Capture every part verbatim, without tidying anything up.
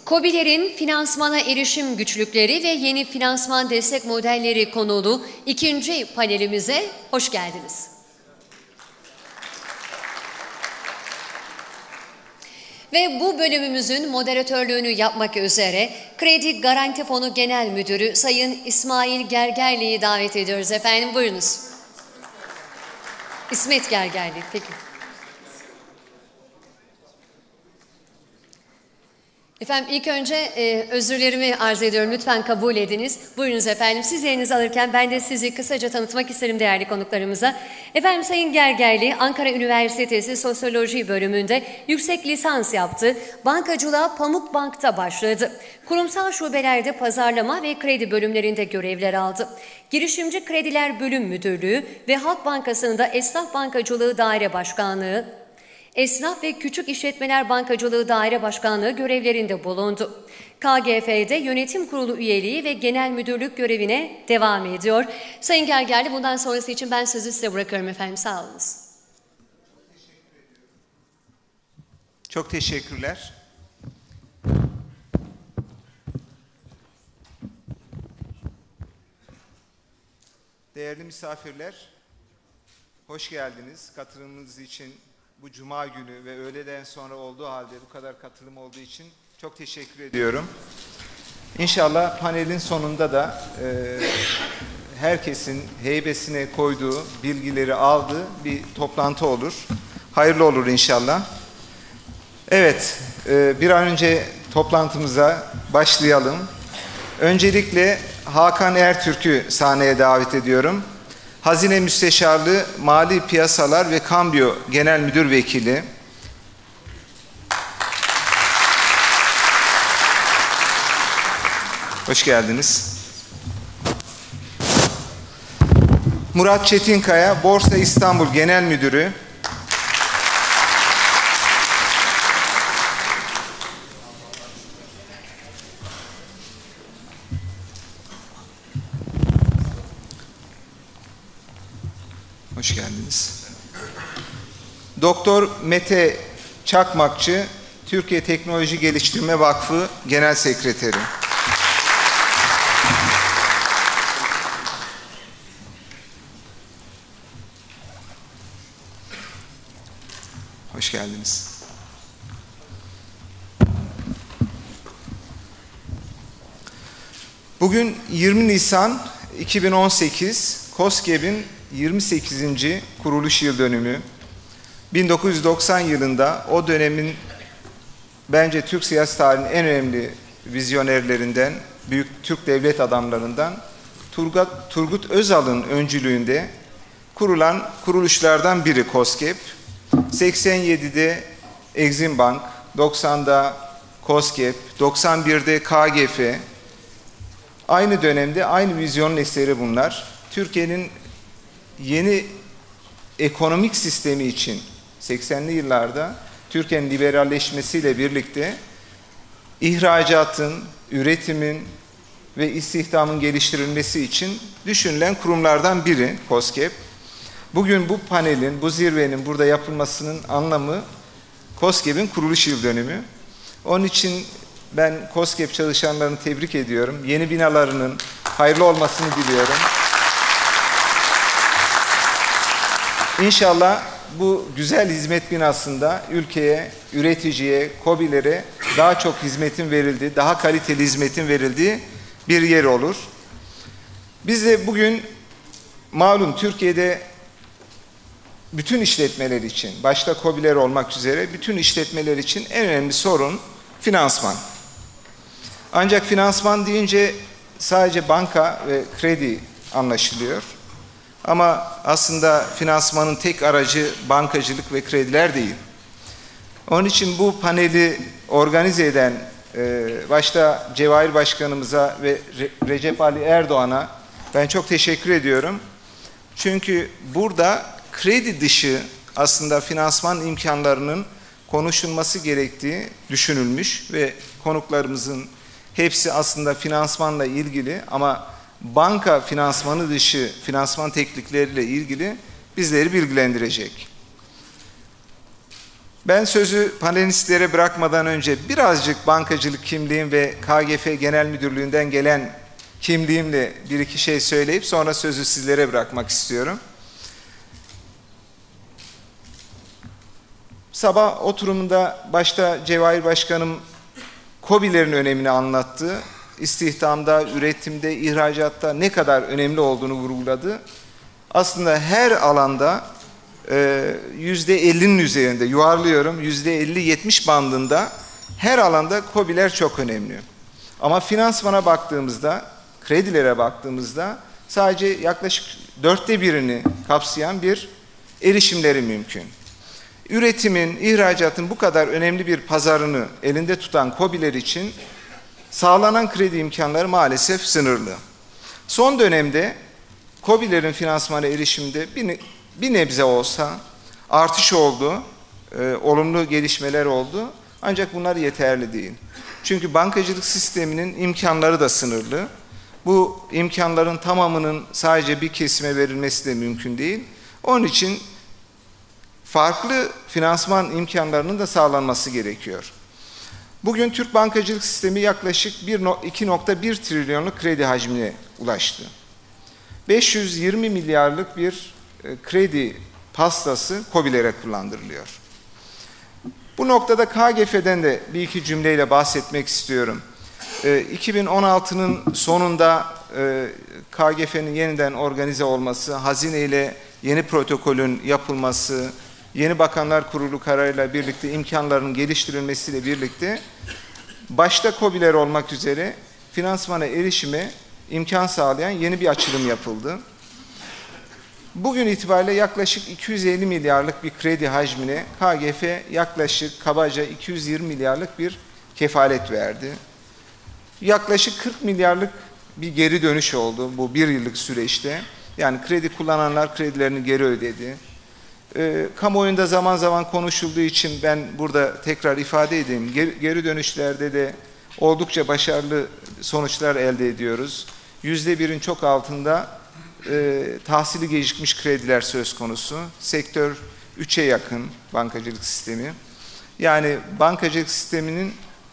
KOBİ'lerin finansmana erişim güçlükleri ve yeni finansman destek modelleri konulu ikinci panelimize hoş geldiniz. Ve bu bölümümüzün moderatörlüğünü yapmak üzere Kredi Garanti Fonu Genel Müdürü Sayın İsmail Gergerli'yi davet ediyoruz efendim. Buyurunuz. İsmet Gergerli, peki. Efendim ilk önce e, özürlerimi arz ediyorum. Lütfen kabul ediniz. Buyurunuz efendim. Siz yerinizi alırken ben de sizi kısaca tanıtmak isterim değerli konuklarımıza. Efendim Sayın Gergerli, Ankara Üniversitesi Sosyoloji bölümünde yüksek lisans yaptı. Bankacılığa Pamukbank'ta başladı. Kurumsal şubelerde pazarlama ve kredi bölümlerinde görevler aldı. Girişimci Krediler Bölüm Müdürlüğü ve Halk Bankası'nda Esnaf Bankacılığı Daire Başkanlığı, Esnaf ve Küçük İşletmeler Bankacılığı Daire Başkanlığı görevlerinde bulundu. K G F'de Yönetim Kurulu üyeliği ve Genel Müdürlük görevine devam ediyor. Sayın Gergerli, bundan sonrası için ben sözü size bırakıyorum efendim. Sağ olunuz. Çok teşekkürler. Değerli misafirler, hoş geldiniz. Katılımınız için bu cuma günü ve öğleden sonra olduğu halde bu kadar katılım olduğu için çok teşekkür ediyorum. İnşallah panelin sonunda da e, herkesin heybesine koyduğu bilgileri aldığı bir toplantı olur. Hayırlı olur inşallah. Evet, e, bir an önce toplantımıza başlayalım. Öncelikle Hakan Ertürk'ü sahneye davet ediyorum. Hazine Müsteşarlığı Mali Piyasalar ve Kambiyo Genel Müdür Vekili. Hoş geldiniz. Murat Çetinkaya, Borsa İstanbul Genel Müdürü. Hoş geldiniz. Doktor Mete Çakmakçı, Türkiye Teknoloji Geliştirme Vakfı Genel Sekreteri. Hoş geldiniz. Bugün yirmi Nisan iki bin on sekiz, KOSGEB'in yirmi sekizinci kuruluş yıl dönümü. bin dokuz yüz doksan yılında o dönemin bence Türk siyasi tarihinin en önemli vizyonerlerinden, büyük Türk devlet adamlarından Turgut, Turgut Özal'ın öncülüğünde kurulan kuruluşlardan biri KOSGEB. seksen yedide Exim Bank, doksanda KOSGEB, doksan birde K G F. Aynı dönemde aynı vizyonun eseri bunlar. Türkiye'nin yeni ekonomik sistemi için seksenli yıllarda Türkiye'nin liberalleşmesiyle birlikte ihracatın, üretimin ve istihdamın geliştirilmesi için düşünülen kurumlardan biri KOSGEB. Bugün bu panelin, bu zirvenin burada yapılmasının anlamı KOSGEB'in kuruluş yıl dönümü. Onun için ben KOSGEB çalışanlarını tebrik ediyorum. Yeni binalarının hayırlı olmasını diliyorum. İnşallah bu güzel hizmet binasında ülkeye, üreticiye, KOBİ'lere daha çok hizmetin verildiği, daha kaliteli hizmetin verildiği bir yer olur. Biz de bugün malum Türkiye'de bütün işletmeler için, başta KOBİ'ler olmak üzere bütün işletmeler için en önemli sorun finansman. Ancak finansman deyince sadece banka ve kredi anlaşılıyor. Ama aslında finansmanın tek aracı bankacılık ve krediler değil. Onun için bu paneli organize eden başta Cevahir Başkanımıza ve Recep Ali Erdoğan'a ben çok teşekkür ediyorum. Çünkü burada kredi dışı aslında finansman imkanlarının konuşulması gerektiği düşünülmüş ve konuklarımızın hepsi aslında finansmanla ilgili ama banka finansmanı dışı finansman teknikleriyle ilgili bizleri bilgilendirecek. Ben sözü panelistlere bırakmadan önce birazcık bankacılık kimliğim ve K G F Genel Müdürlüğü'nden gelen kimliğimle bir iki şey söyleyip sonra sözü sizlere bırakmak istiyorum. Sabah oturumunda başta Cevahir Başkanım KOBİ'lerin önemini anlattı. İstihdamda, üretimde, ihracatta ne kadar önemli olduğunu vurguladı. Aslında her alanda yüzde ellinin üzerinde, yuvarlıyorum, yüzde elli yetmiş bandında her alanda KOBİ'ler çok önemli. Ama finansmana baktığımızda, kredilere baktığımızda sadece yaklaşık dörtte birini kapsayan bir erişimleri mümkün. Üretimin, ihracatın bu kadar önemli bir pazarını elinde tutan KOBİ'ler için sağlanan kredi imkanları maalesef sınırlı. Son dönemde KOBİ'lerin finansmana erişimde bir, bir nebze olsa artış oldu, e, olumlu gelişmeler oldu. Ancak bunlar yeterli değil. Çünkü bankacılık sisteminin imkanları da sınırlı. Bu imkanların tamamının sadece bir kesime verilmesi de mümkün değil. Onun için farklı finansman imkanlarının da sağlanması gerekiyor. Bugün Türk bankacılık sistemi yaklaşık iki nokta bir trilyonluk kredi hacmine ulaştı. beş yüz yirmi milyarlık bir kredi pastası KOBİ'lere kullandırılıyor. Bu noktada K G F'den de bir iki cümleyle bahsetmek istiyorum. iki bin on altının sonunda K G F'nin yeniden organize olması, hazine ile yeni protokolün yapılması, yeni Bakanlar Kurulu kararıyla birlikte imkanların geliştirilmesiyle birlikte başta KOBİ'ler olmak üzere finansmana erişime imkan sağlayan yeni bir açılım yapıldı. Bugün itibariyle yaklaşık iki yüz elli milyarlık bir kredi hacmine K G F yaklaşık kabaca iki yüz yirmi milyarlık bir kefalet verdi. Yaklaşık kırk milyarlık bir geri dönüş oldu bu bir yıllık süreçte. Yani kredi kullananlar kredilerini geri ödedi. E, kamuoyunda zaman zaman konuşulduğu için ben burada tekrar ifade edeyim. Geri, geri dönüşlerde de oldukça başarılı sonuçlar elde ediyoruz. Yüzde birin çok altında e, tahsili gecikmiş krediler söz konusu. Sektör üçe yakın bankacılık sistemi. Yani bankacılık sisteminin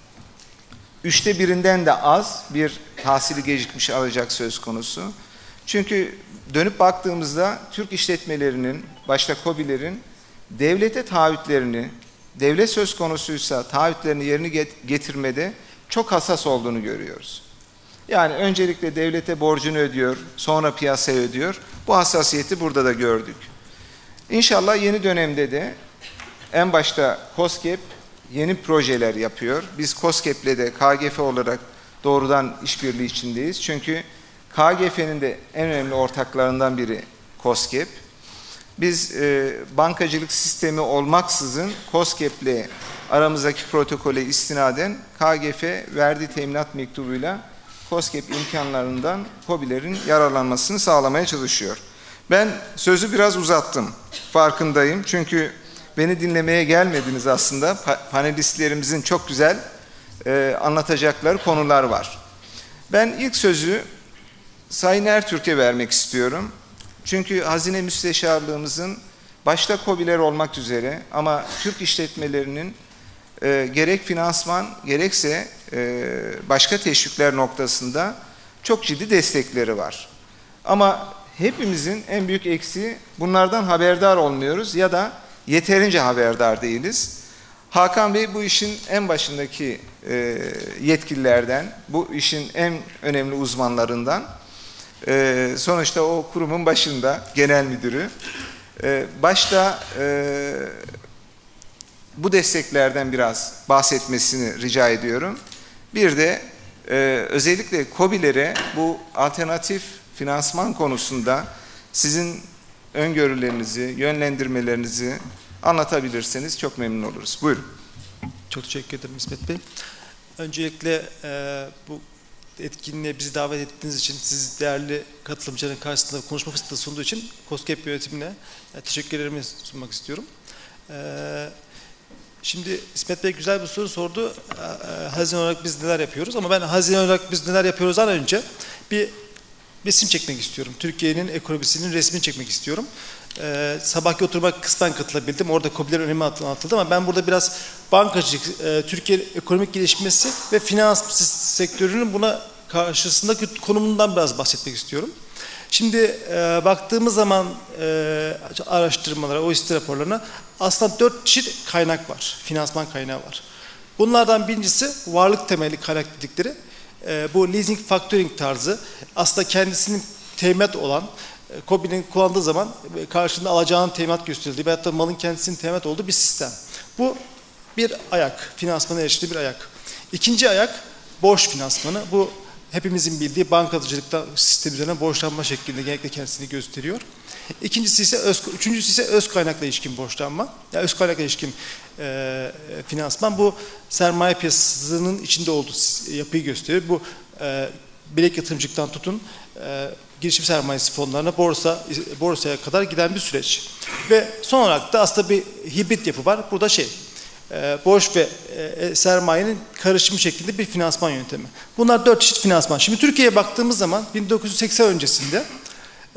üçte birinden de az bir tahsili gecikmiş alacak söz konusu. Çünkü dönüp baktığımızda Türk işletmelerinin, başta KOBİ'lerin devlete taahhütlerini, devlet söz konusuysa taahhütlerini yerine getirmede çok hassas olduğunu görüyoruz. Yani öncelikle devlete borcunu ödüyor, sonra piyasaya ödüyor. Bu hassasiyeti burada da gördük. İnşallah yeni dönemde de en başta KOSGEB yeni projeler yapıyor. Biz KOSGEB'le de K G F olarak doğrudan işbirliği içindeyiz. Çünkü K G F'nin de en önemli ortaklarından biri KOSGEB. Biz e, bankacılık sistemi olmaksızın KOSGEB'le aramızdaki protokole istinaden K G F verdiği teminat mektubuyla KOSGEB imkanlarından KOBİ'lerin yararlanmasını sağlamaya çalışıyor. Ben sözü biraz uzattım, farkındayım. Çünkü beni dinlemeye gelmediniz aslında. Pa panelistlerimizin çok güzel e, anlatacakları konular var. Ben ilk sözü Sayın Ertürk'e vermek istiyorum. Çünkü Hazine Müsteşarlığımızın başta KOBİ'ler olmak üzere ama Türk işletmelerinin e, gerek finansman gerekse e, başka teşvikler noktasında çok ciddi destekleri var. Ama hepimizin en büyük eksiği bunlardan haberdar olmuyoruz ya da yeterince haberdar değiliz. Hakan Bey bu işin en başındaki e, yetkililerden, bu işin en önemli uzmanlarından. Ee, sonuçta o kurumun başında genel müdürü. Ee, başta e, bu desteklerden biraz bahsetmesini rica ediyorum. Bir de e, özellikle KOBİ'lere bu alternatif finansman konusunda sizin öngörülerinizi, yönlendirmelerinizi anlatabilirseniz çok memnun oluruz. Buyurun. Çok teşekkür ederim İsmet Bey. Öncelikle e, bu etkinliğe bizi davet ettiğiniz için, siz değerli katılımcıların karşısında konuşma fırsatı sunduğu için KOSGEB yönetimine teşekkürlerimi sunmak istiyorum. Ee, şimdi İsmet Bey güzel bir soru sordu. Ee, hazine olarak biz neler yapıyoruz? Ama ben hazine olarak biz neler yapıyoruzdan önce bir resim çekmek istiyorum. Türkiye'nin ekonomisinin resmini çekmek istiyorum. Ee, sabahki oturuma kısmen katılabildim. Orada KOBİ'lerin önemi anlatıldı ama ben burada biraz bankacılık, e, Türkiye ekonomik gelişmesi ve finans sektörünün buna karşısındaki konumundan biraz bahsetmek istiyorum. Şimdi e, baktığımız zaman e, araştırmalara, O E C D raporlarına aslında dört çeşit kaynak var, finansman kaynağı var. Bunlardan birincisi varlık temelli kaynak dedikleri, e, bu leasing factoring tarzı, aslında kendisinin teminat olan, e, KOBİ'nin kullandığı zaman e, karşılığında alacağının teminat gösterildiği veyahut da malın kendisinin teminat olduğu bir sistem. Bu bir ayak, finansmana eriştiği bir ayak. İkinci ayak, borç finansmanı. Bu hepimizin bildiği bankacılıkta sistem üzerine borçlanma şeklinde genellikle kendisini gösteriyor. İkincisi ise öz, üçüncüsü ise öz kaynakla ilişkin borçlanma. Yani öz kaynakla ilişkin e, finansman. Bu sermaye piyasasının içinde olduğu yapıyı gösteriyor. Bu e, bilek yatırımcılıktan tutun e, girişim sermayesi fonlarına, borsa borsaya kadar giden bir süreç. Ve son olarak da aslında bir hibrit yapı var. Burada şey, E, borç ve e, sermayenin karışımı şeklinde bir finansman yöntemi. Bunlar dört çeşit finansman. Şimdi Türkiye'ye baktığımız zaman bin dokuz yüz seksen öncesinde e,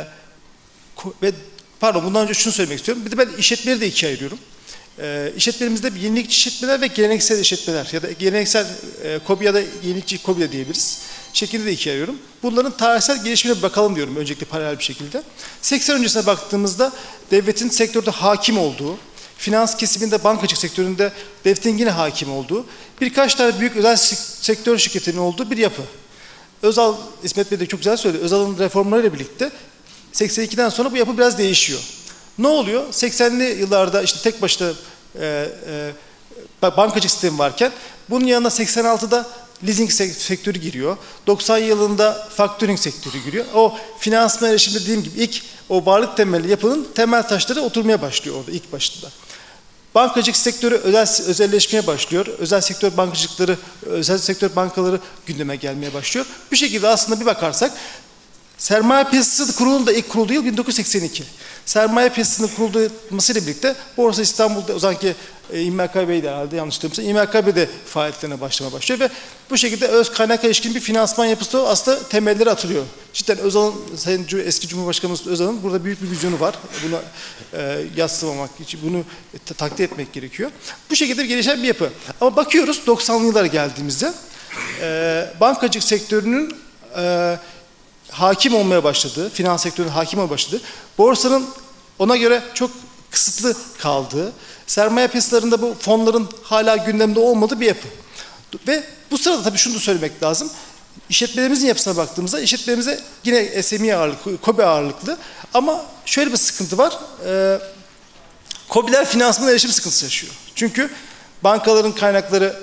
ve pardon bundan önce şunu söylemek istiyorum. Bir de ben işletmeleri de ikiye ayırıyorum. E, işletmelerimizde yenilikçi işletmeler ve geleneksel işletmeler ya da geleneksel e, KOBİ ya da yenilikçi KOBİ de diyebiliriz. Şekilde de ikiye ayırıyorum. Bunların tarihsel gelişimine bir bakalım diyorum öncelikle paralel bir şekilde. seksen öncesine baktığımızda devletin sektörde hakim olduğu, finans kesiminde, bankacılık sektöründe devletin yine hakim olduğu, birkaç tane büyük özel sektör şirketinin olduğu bir yapı. Özal, İsmet Bey de çok güzel söyledi, Özal'ın reformlarıyla birlikte seksen ikiden sonra bu yapı biraz değişiyor. Ne oluyor? seksenli yıllarda işte tek başına e, e, bankacılık sistemi varken, bunun yanına seksen altıda leasing sektörü giriyor. doksan yılında factoring sektörü giriyor. O finansman erişimi dediğim gibi ilk o varlık temelli yapının temel taşları oturmaya başlıyor orada ilk başında. Bankacılık sektörü özel, özelleşmeye başlıyor. Özel sektör bankacılıkları, özel sektör bankaları gündeme gelmeye başlıyor. Bu şekilde aslında bir bakarsak sermaye piyasası kurulunun da ilk kurulduğu yıl bin dokuz yüz seksen iki. Sermaye piyasasının kurulmasıyla birlikte Borsa İstanbul'da o zamanki e, İ M K B'ydi herhalde yanlış hatırlamıyorsam. İ M K B'de faaliyetlerine başlamaya başlıyor ve bu şekilde öz kaynakla ilişkin bir finansman yapısı aslında temelleri atılıyor. Cidden Özal'ın, Sayın eski Cumhurbaşkanımız Özal'ın burada büyük bir vizyonu var. Bunu e, yadsımamak için, bunu e, takdir etmek gerekiyor. Bu şekilde bir gelişen bir yapı. Ama bakıyoruz doksanlı yıllara geldiğimizde e, bankacılık sektörünün e, hakim olmaya başladı, finans sektörünün hakim olmaya başladı. Borsanın ona göre çok kısıtlı kaldığı, sermaye piyasalarında bu fonların hala gündemde olmadığı bir yapı. Ve bu sırada tabii şunu da söylemek lazım. İşletmelerimizin yapısına baktığımızda işletmelerimize yine S M E ağırlıklı, KOBİ ağırlıklı ama şöyle bir sıkıntı var. Ee, KOBİ'ler finansmana erişim sıkıntısı yaşıyor. Çünkü bankaların kaynakları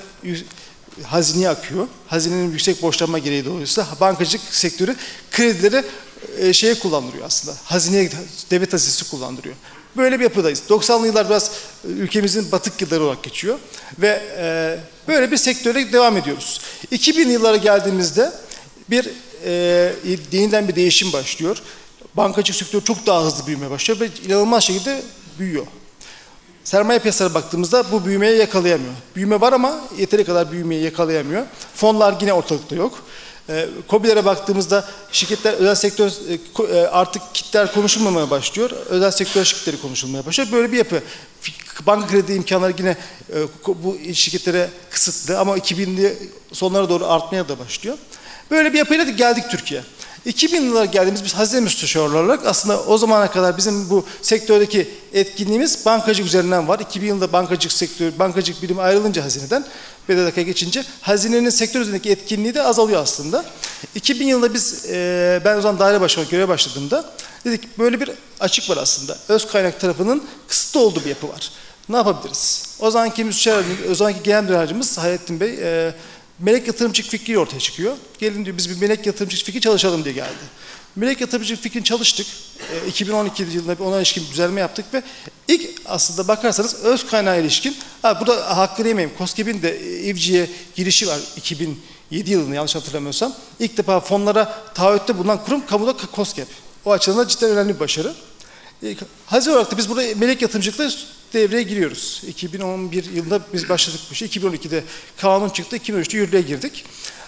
hazineye akıyor. Hazinenin yüksek borçlanma gereği dolayısıyla bankacılık sektörü kredileri e, şeye kullandırıyor aslında. Hazineye, devlet hazinesi kullandırıyor. Böyle bir yapıdayız. doksanlı yıllar biraz ülkemizin batık yılları olarak geçiyor. Ve e, böyle bir sektöre devam ediyoruz. iki bin yıllara geldiğimizde bir e, yeniden bir değişim başlıyor. Bankacılık sektörü çok daha hızlı büyümeye başlıyor ve inanılmaz şekilde büyüyor. Sermaye piyasalarına baktığımızda bu büyümeye yakalayamıyor. Büyüme var ama yeteri kadar büyümeyi yakalayamıyor. Fonlar yine ortalıkta yok. E, KOBİ'lere baktığımızda şirketler, özel sektör e, artık kitler konuşulmamaya başlıyor. Özel sektör şirketleri konuşulmaya başlıyor. Böyle bir yapı. Banka kredi imkanları yine e, bu şirketlere kısıtlı ama iki binli sonlara doğru artmaya da başlıyor. Böyle bir yapıyla geldik Türkiye. iki bin yıllara geldiğimiz biz hazine müsteşarları olarak aslında o zamana kadar bizim bu sektördeki etkinliğimiz bankacılık üzerinden var. iki bin yılında bankacılık sektörü, bankacılık birimi ayrılınca hazineden B D D K'ya geçince hazinenin sektör üzerindeki etkinliği de azalıyor aslında. iki bin yılında biz, e, ben o zaman daire başkanı göreve başladığımda dedik böyle bir açık var aslında. Öz kaynak tarafının kısıtlı olduğu bir yapı var. Ne yapabiliriz? O zamanki müsteşar, o zamanki genel müdür yardımcımız Hayrettin Bey, e, melek yatırımcılık fikri ortaya çıkıyor. Gelin diyor biz bir melek yatırımcılık fikri çalışalım diye geldi. Melek yatırımcılık fikrini çalıştık. E, iki bin on iki yılında ona ilişkin bir düzenleme yaptık ve ilk aslında bakarsanız öz kaynağa ilişkin, ha, burada hakkını yemeyeyim, KOSGEB'in de İvci'ye girişi var iki bin yedi yılında yanlış hatırlamıyorsam. İlk defa fonlara taahhütte bulunan kurum kamuda KOSGEB. O açıdan cidden önemli bir başarı. E, hazır olarak da biz burada melek yatırımcılıkla devreye giriyoruz. iki bin on bir yılında biz başladık bu işe. iki bin on ikide kanun çıktı, iki bin on üçte yürürlüğe girdik. Bu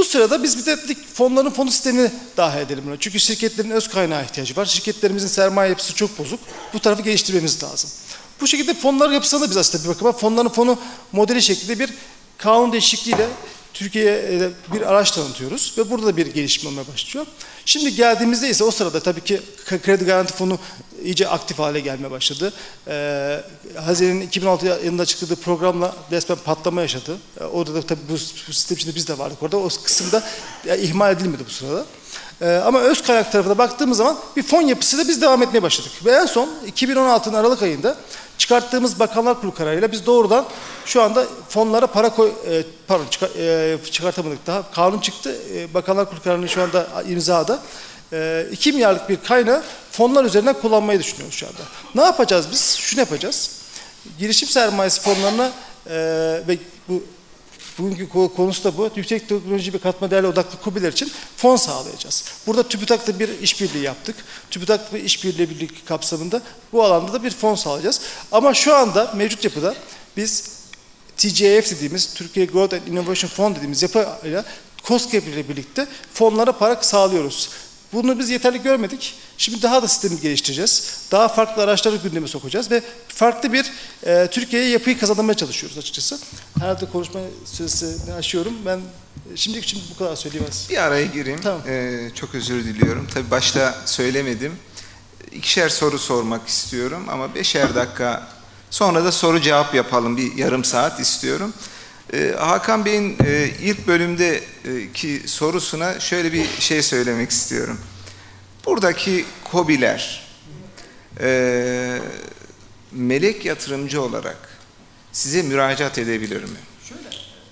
sırada biz bir de dedik fonların fonu sistemini dahil edelim buna. Çünkü şirketlerin öz kaynağı ihtiyacı var. Şirketlerimizin sermaye yapısı çok bozuk. Bu tarafı geliştirmemiz lazım. Bu şekilde fonlar yapısına da biz aslında bir bakıma fonların fonu modeli şeklinde bir kanun değişikliğiyle Türkiye'ye bir araç tanıtıyoruz ve burada da bir gelişme olmaya başlıyor. Şimdi geldiğimizde ise o sırada tabii ki kredi garanti fonu iyice aktif hale gelmeye başladı. Ee, Haziran iki bin altı yılında çıktığı programla resmen patlama yaşadı. Ee, orada da tabii bu, bu sistem içinde biz de vardık orada. O kısımda yani ihmal edilmedi bu sırada. Ee, ama öz kaynak tarafına baktığımız zaman bir fon yapısıyla biz devam etmeye başladık. Ve en son iki bin on altının Aralık ayında çıkarttığımız Bakanlar Kurulu kararıyla biz doğrudan şu anda fonlara para koy, e, pardon çıkar, e, çıkartamadık daha. Kanun çıktı. E, Bakanlar Kurulu kararının şu anda imzada. E, iki milyarlık bir kaynağı fonlar üzerinden kullanmayı düşünüyoruz şu anda. Ne yapacağız biz? Şunu yapacağız. Girişim sermayesi fonlarına e, ve bu bugünkü konusu da bu. Yüksek teknoloji ve katma değerli odaklı KOBİ'ler için fon sağlayacağız. Burada TÜBİTAK'la bir işbirliği yaptık. TÜBİTAK'la bir işbirliği birlik kapsamında bu alanda da bir fon sağlayacağız. Ama şu anda mevcut yapıda biz T G F dediğimiz Türkiye Growth and Innovation Fund dediğimiz yapıyla KOSGEB ile birlikte fonlara para sağlıyoruz. Bunu biz yeterli görmedik. Şimdi daha da sistemi geliştireceğiz. Daha farklı araçları gündeme sokacağız ve farklı bir e, Türkiye'ye yapıyı kazanmaya çalışıyoruz açıkçası. Herhalde konuşma süresini aşıyorum. Ben şimdilik şimdi bu kadar söyleyeyim. Bir araya gireyim. Tamam. Ee, çok özür diliyorum. Tabii başta söylemedim. İkişer soru sormak istiyorum ama beşer dakika sonra da soru cevap yapalım. Bir yarım saat istiyorum. Ee, Hakan Bey'in e, ilk bölümdeki sorusuna şöyle bir şey söylemek istiyorum. Buradaki KOBİ'ler e, melek yatırımcı olarak size müracaat edebilir mi? Şöyle.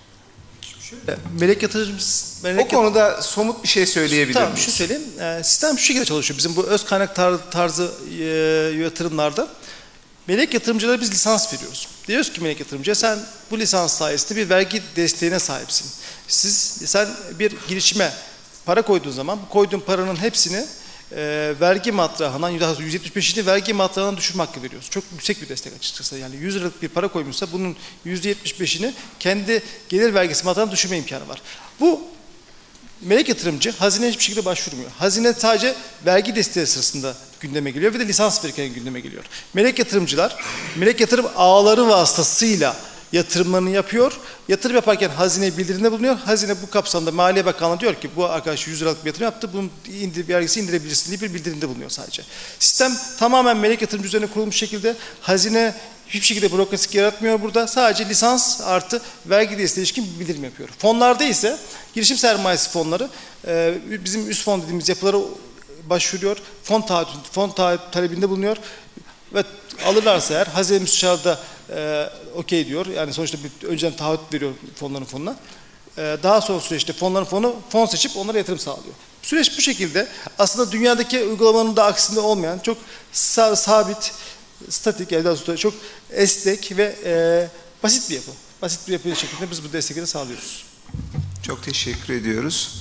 Şöyle. Melek yatırımcımız... Melek o konuda yat somut bir şey söyleyebilir tamam, miyiz? Şu söyleyeyim. E, sistem şu şekilde çalışıyor. Bizim bu öz kaynak tar tarzı e, yatırımlarda melek yatırımcılara biz lisans veriyoruz. Diyoruz ki melek yatırımcıya sen bu lisans sayesinde bir vergi desteğine sahipsin. Siz, sen bir girişime para koyduğun zaman bu koyduğun paranın hepsini e, vergi matrahından yüz yetmiş beşini vergi matrahından düşürme hakkı veriyoruz. Çok yüksek bir destek açıkçası. Yani yüz liralık bir para koymuşsa bunun yüzde yetmiş beşini kendi gelir vergisi matrahından düşürme imkanı var. Bu melek yatırımcı hazineye hiçbir şekilde başvurmuyor. Hazine sadece vergi desteği sırasında gündeme geliyor ve de lisans verirken gündeme geliyor. Melek yatırımcılar, melek yatırım ağları vasıtasıyla yatırımlarını yapıyor. Yatırım yaparken hazineye bildirimde bulunuyor. Hazine bu kapsamda Maliye Bakanlığı diyor ki bu arkadaş yüz liralık bir yatırım yaptı. Bunun indir, vergisi indirebilirsin diye bir bildirimde bulunuyor sadece. Sistem tamamen melek yatırımcı üzerine kurulmuş şekilde hazine hiçbir şekilde bürokratik yaratmıyor burada. Sadece lisans artı vergi desteği ilişkin bir bildirim yapıyor. Fonlarda ise girişim sermayesi fonları bizim üst fon dediğimiz yapılara başvuruyor. Fon taahhüt, fon taahhüt talebinde bulunuyor ve alırlarsa eğer hazine müsteşarı e, okey diyor. Yani sonuçta bir, önceden taahhüt veriyor fonların fonuna. E, daha sonra süreçte fonların fonu fon seçip onlara yatırım sağlıyor. Süreç bu şekilde. Aslında dünyadaki uygulamanın da aksinde olmayan çok sa sabit, statik, yani çok esnek ve e, basit bir yapı. Basit bir yapı şeklinde biz bu destekleri sağlıyoruz. Çok teşekkür ediyoruz.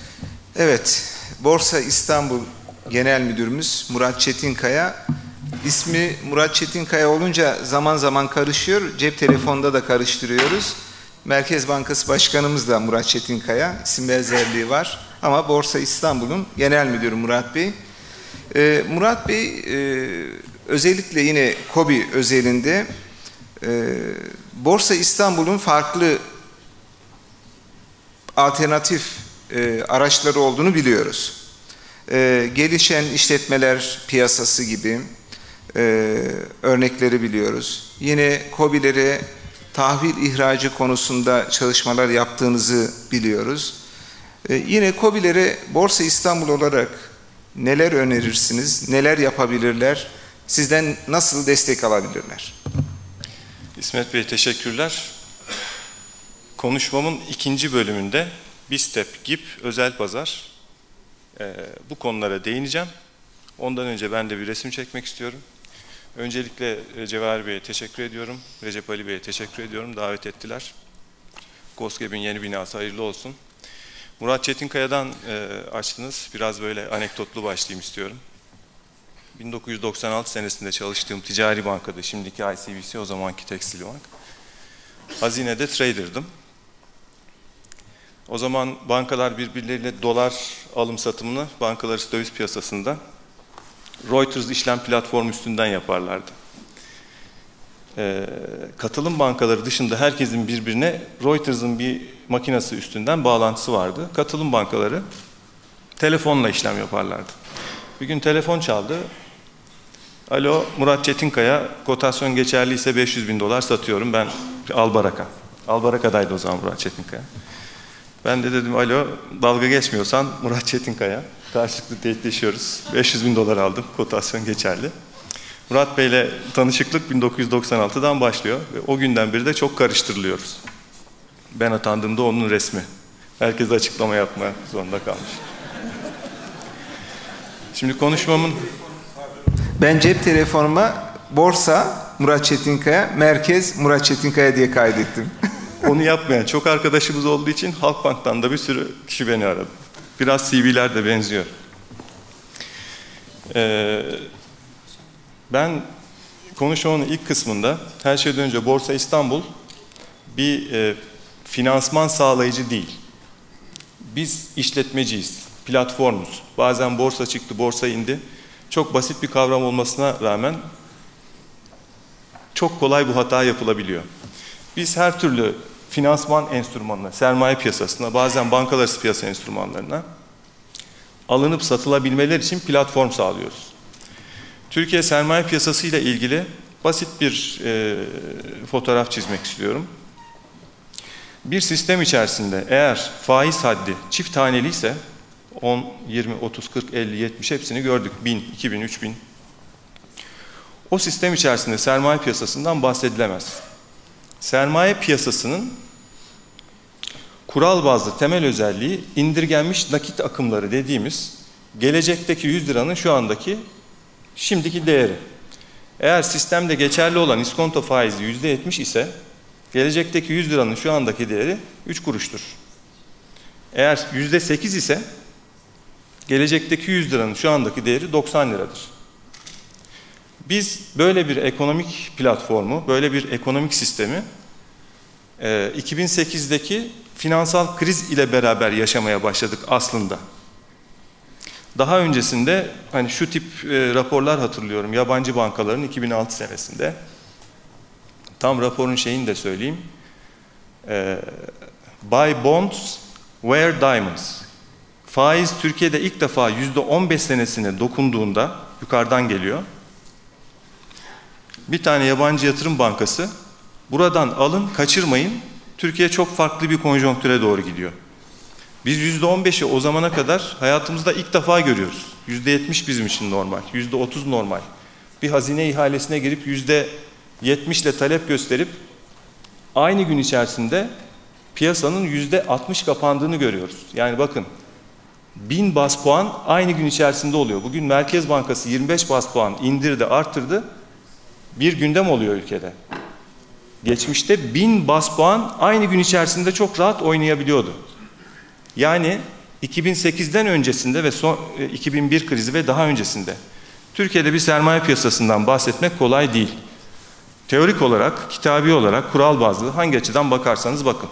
Evet, Borsa İstanbul Genel Müdürümüz Murat Çetinkaya. İsmi Murat Çetinkaya olunca zaman zaman karışıyor. Cep telefonda da karıştırıyoruz. Merkez Bankası Başkanımız da Murat Çetinkaya. İsim benzerliği var. Ama Borsa İstanbul'un Genel Müdürü Murat Bey. Ee, Murat Bey e, özellikle yine KOBİ özelinde e, Borsa İstanbul'un farklı alternatif e, araçları olduğunu biliyoruz. E, gelişen işletmeler piyasası gibi e, örnekleri biliyoruz. Yine KOBİ'lere tahvil ihracı konusunda çalışmalar yaptığınızı biliyoruz. E, yine KOBİ'lere Borsa İstanbul olarak neler önerirsiniz, neler yapabilirler, sizden nasıl destek alabilirler? İsmet Bey teşekkürler. Konuşmamın ikinci bölümünde BİSTEP, GİP, özel pazar e, bu konulara değineceğim. Ondan önce ben de bir resim çekmek istiyorum. Öncelikle Cevahir Bey'e teşekkür ediyorum. Recep Ali Bey'e teşekkür ediyorum. Davet ettiler. KOSGEB'in yeni binası hayırlı olsun. Murat Çetinkaya'dan e, açtınız. Biraz böyle anekdotlu başlayayım istiyorum. bin dokuz yüz doksan altı senesinde çalıştığım ticari bankada, şimdiki I C B C, o zamanki Tekstil Bank. Hazinede trader'dım. O zaman bankalar birbirleriyle dolar alım satımını bankalar arası döviz piyasasında Reuters işlem platformu üstünden yaparlardı. Ee, katılım bankaları dışında herkesin birbirine Reuters'ın bir makinesi üstünden bağlantısı vardı. Katılım bankaları telefonla işlem yaparlardı. Bir gün telefon çaldı. Alo, Murat Çetinkaya, kotasyon geçerliyse beş yüz bin dolar satıyorum ben Albaraka. Albaraka'daydı o zaman Murat Çetinkaya. Ben de dedim alo, dalga geçmiyorsan Murat Çetinkaya. Karşılıklı tehditleşiyoruz. beş yüz bin dolar aldım, kotasyon geçerli. Murat Bey'le tanışıklık bin dokuz yüz doksan altıdan başlıyor ve o günden beri de çok karıştırılıyoruz. Ben atandığımda onun resmi. Herkes açıklama yapmaya zorunda kalmış. Şimdi konuşmamın... Ben cep telefonuma borsa Murat Çetinkaya, merkez Murat Çetinkaya diye kaydettim. Onu yapmayan çok arkadaşımız olduğu için Halkbank'tan da bir sürü kişi beni aradı. Biraz C V'ler de benziyor. Ee, ben konuşmamın ilk kısmında her şeyden önce Borsa İstanbul bir e, finansman sağlayıcı değil. Biz işletmeciyiz, platformuz. Bazen borsa çıktı, borsa indi. Çok basit bir kavram olmasına rağmen çok kolay bu hata yapılabiliyor. Biz her türlü finansman enstrümanına, sermaye piyasasına, bazen bankalar arası piyasa enstrümanlarına alınıp satılabilmeleri için platform sağlıyoruz. Türkiye sermaye piyasası ile ilgili basit bir e, fotoğraf çizmek istiyorum. Bir sistem içerisinde eğer faiz haddi çift taneli ise on, yirmi, otuz, kırk, elli, yetmiş hepsini gördük. bin, iki bin, üç bin. O sistem içerisinde sermaye piyasasından bahsedilemez. Sermaye piyasasının kural bazlı temel özelliği indirgenmiş nakit akımları dediğimiz gelecekteki yüz liranın şu andaki şimdiki değeri. Eğer sistemde geçerli olan iskonto faizi yüzde yetmiş ise gelecekteki yüz liranın şu andaki değeri üç kuruştur. Eğer yüzde sekiz ise gelecekteki yüz liranın şu andaki değeri doksan liradır. Biz böyle bir ekonomik platformu, böyle bir ekonomik sistemi iki bin sekizdeki finansal kriz ile beraber yaşamaya başladık aslında. Daha öncesinde hani şu tip raporlar hatırlıyorum yabancı bankaların iki bin altı senesinde. Tam raporun şeyini de söyleyeyim. Buy bonds, wear diamonds. Faiz Türkiye'de ilk defa yüzde on beş senesine dokunduğunda yukarıdan geliyor. Bir tane yabancı yatırım bankası buradan alın, kaçırmayın. Türkiye çok farklı bir konjonktüre doğru gidiyor. Biz yüzde on beşi o zamana kadar hayatımızda ilk defa görüyoruz. yüzde yetmiş bizim için normal, yüzde otuz normal. Bir hazine ihalesine girip yüzde yetmiş ile talep gösterip aynı gün içerisinde piyasanın yüzde altmış kapandığını görüyoruz. Yani bakın bin baz puan aynı gün içerisinde oluyor. Bugün Merkez Bankası yirmi beş baz puan indirdi, arttırdı. Bir gündem oluyor ülkede. Geçmişte bin baz puan aynı gün içerisinde çok rahat oynayabiliyordu. Yani iki bin sekizden öncesinde ve son, iki bin bir krizi ve daha öncesinde Türkiye'de bir sermaye piyasasından bahsetmek kolay değil. Teorik olarak, kitabi olarak, kural bazlı hangi açıdan bakarsanız bakın.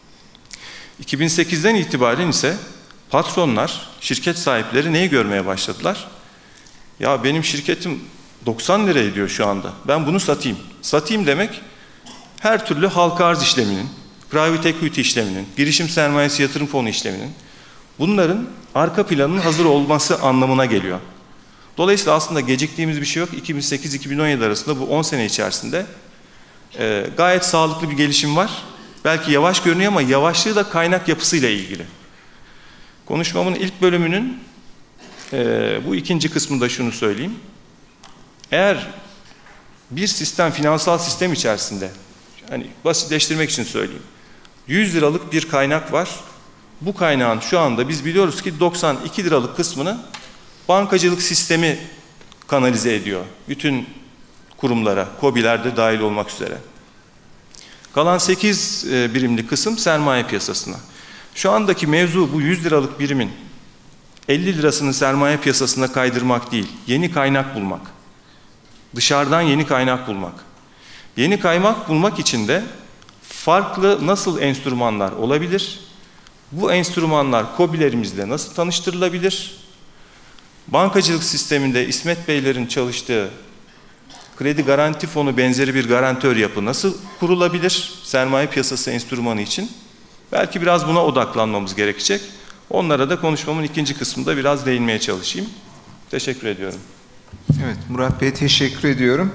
iki bin sekizden itibaren ise patronlar, şirket sahipleri neyi görmeye başladılar? Ya benim şirketim doksan lira ediyor şu anda. Ben bunu satayım. Satayım demek her türlü halka arz işleminin, private equity işleminin, girişim sermayesi yatırım fonu işleminin bunların arka planının hazır olması anlamına geliyor. Dolayısıyla aslında geciktiğimiz bir şey yok. iki bin sekiz iki bin on yedi arasında bu on sene içerisinde e, gayet sağlıklı bir gelişim var. Belki yavaş görünüyor ama yavaşlığı da kaynak yapısıyla ilgili. Konuşmamın ilk bölümünün e, bu ikinci kısmında şunu söyleyeyim. Eğer bir sistem, finansal sistem içerisinde, hani basitleştirmek için söyleyeyim, yüz liralık bir kaynak var. Bu kaynağın şu anda biz biliyoruz ki doksan iki liralık kısmını bankacılık sistemi kanalize ediyor. Bütün kurumlara, KOBİ'ler de dahil olmak üzere. Kalan sekiz birimli kısım sermaye piyasasına. Şu andaki mevzu bu yüz liralık birimin elli lirasını sermaye piyasasına kaydırmak değil, yeni kaynak bulmak. Dışarıdan yeni kaynak bulmak. Yeni kaynak bulmak için de farklı nasıl enstrümanlar olabilir? Bu enstrümanlar KOBİ'lerimizle nasıl tanıştırılabilir? Bankacılık sisteminde İsmet Beylerin çalıştığı kredi garanti fonu benzeri bir garantör yapı nasıl kurulabilir sermaye piyasası enstrümanı için? Belki biraz buna odaklanmamız gerekecek. Onlara da konuşmamın ikinci kısmında biraz değinmeye çalışayım. Teşekkür ediyorum. Evet, Murat Bey teşekkür ediyorum.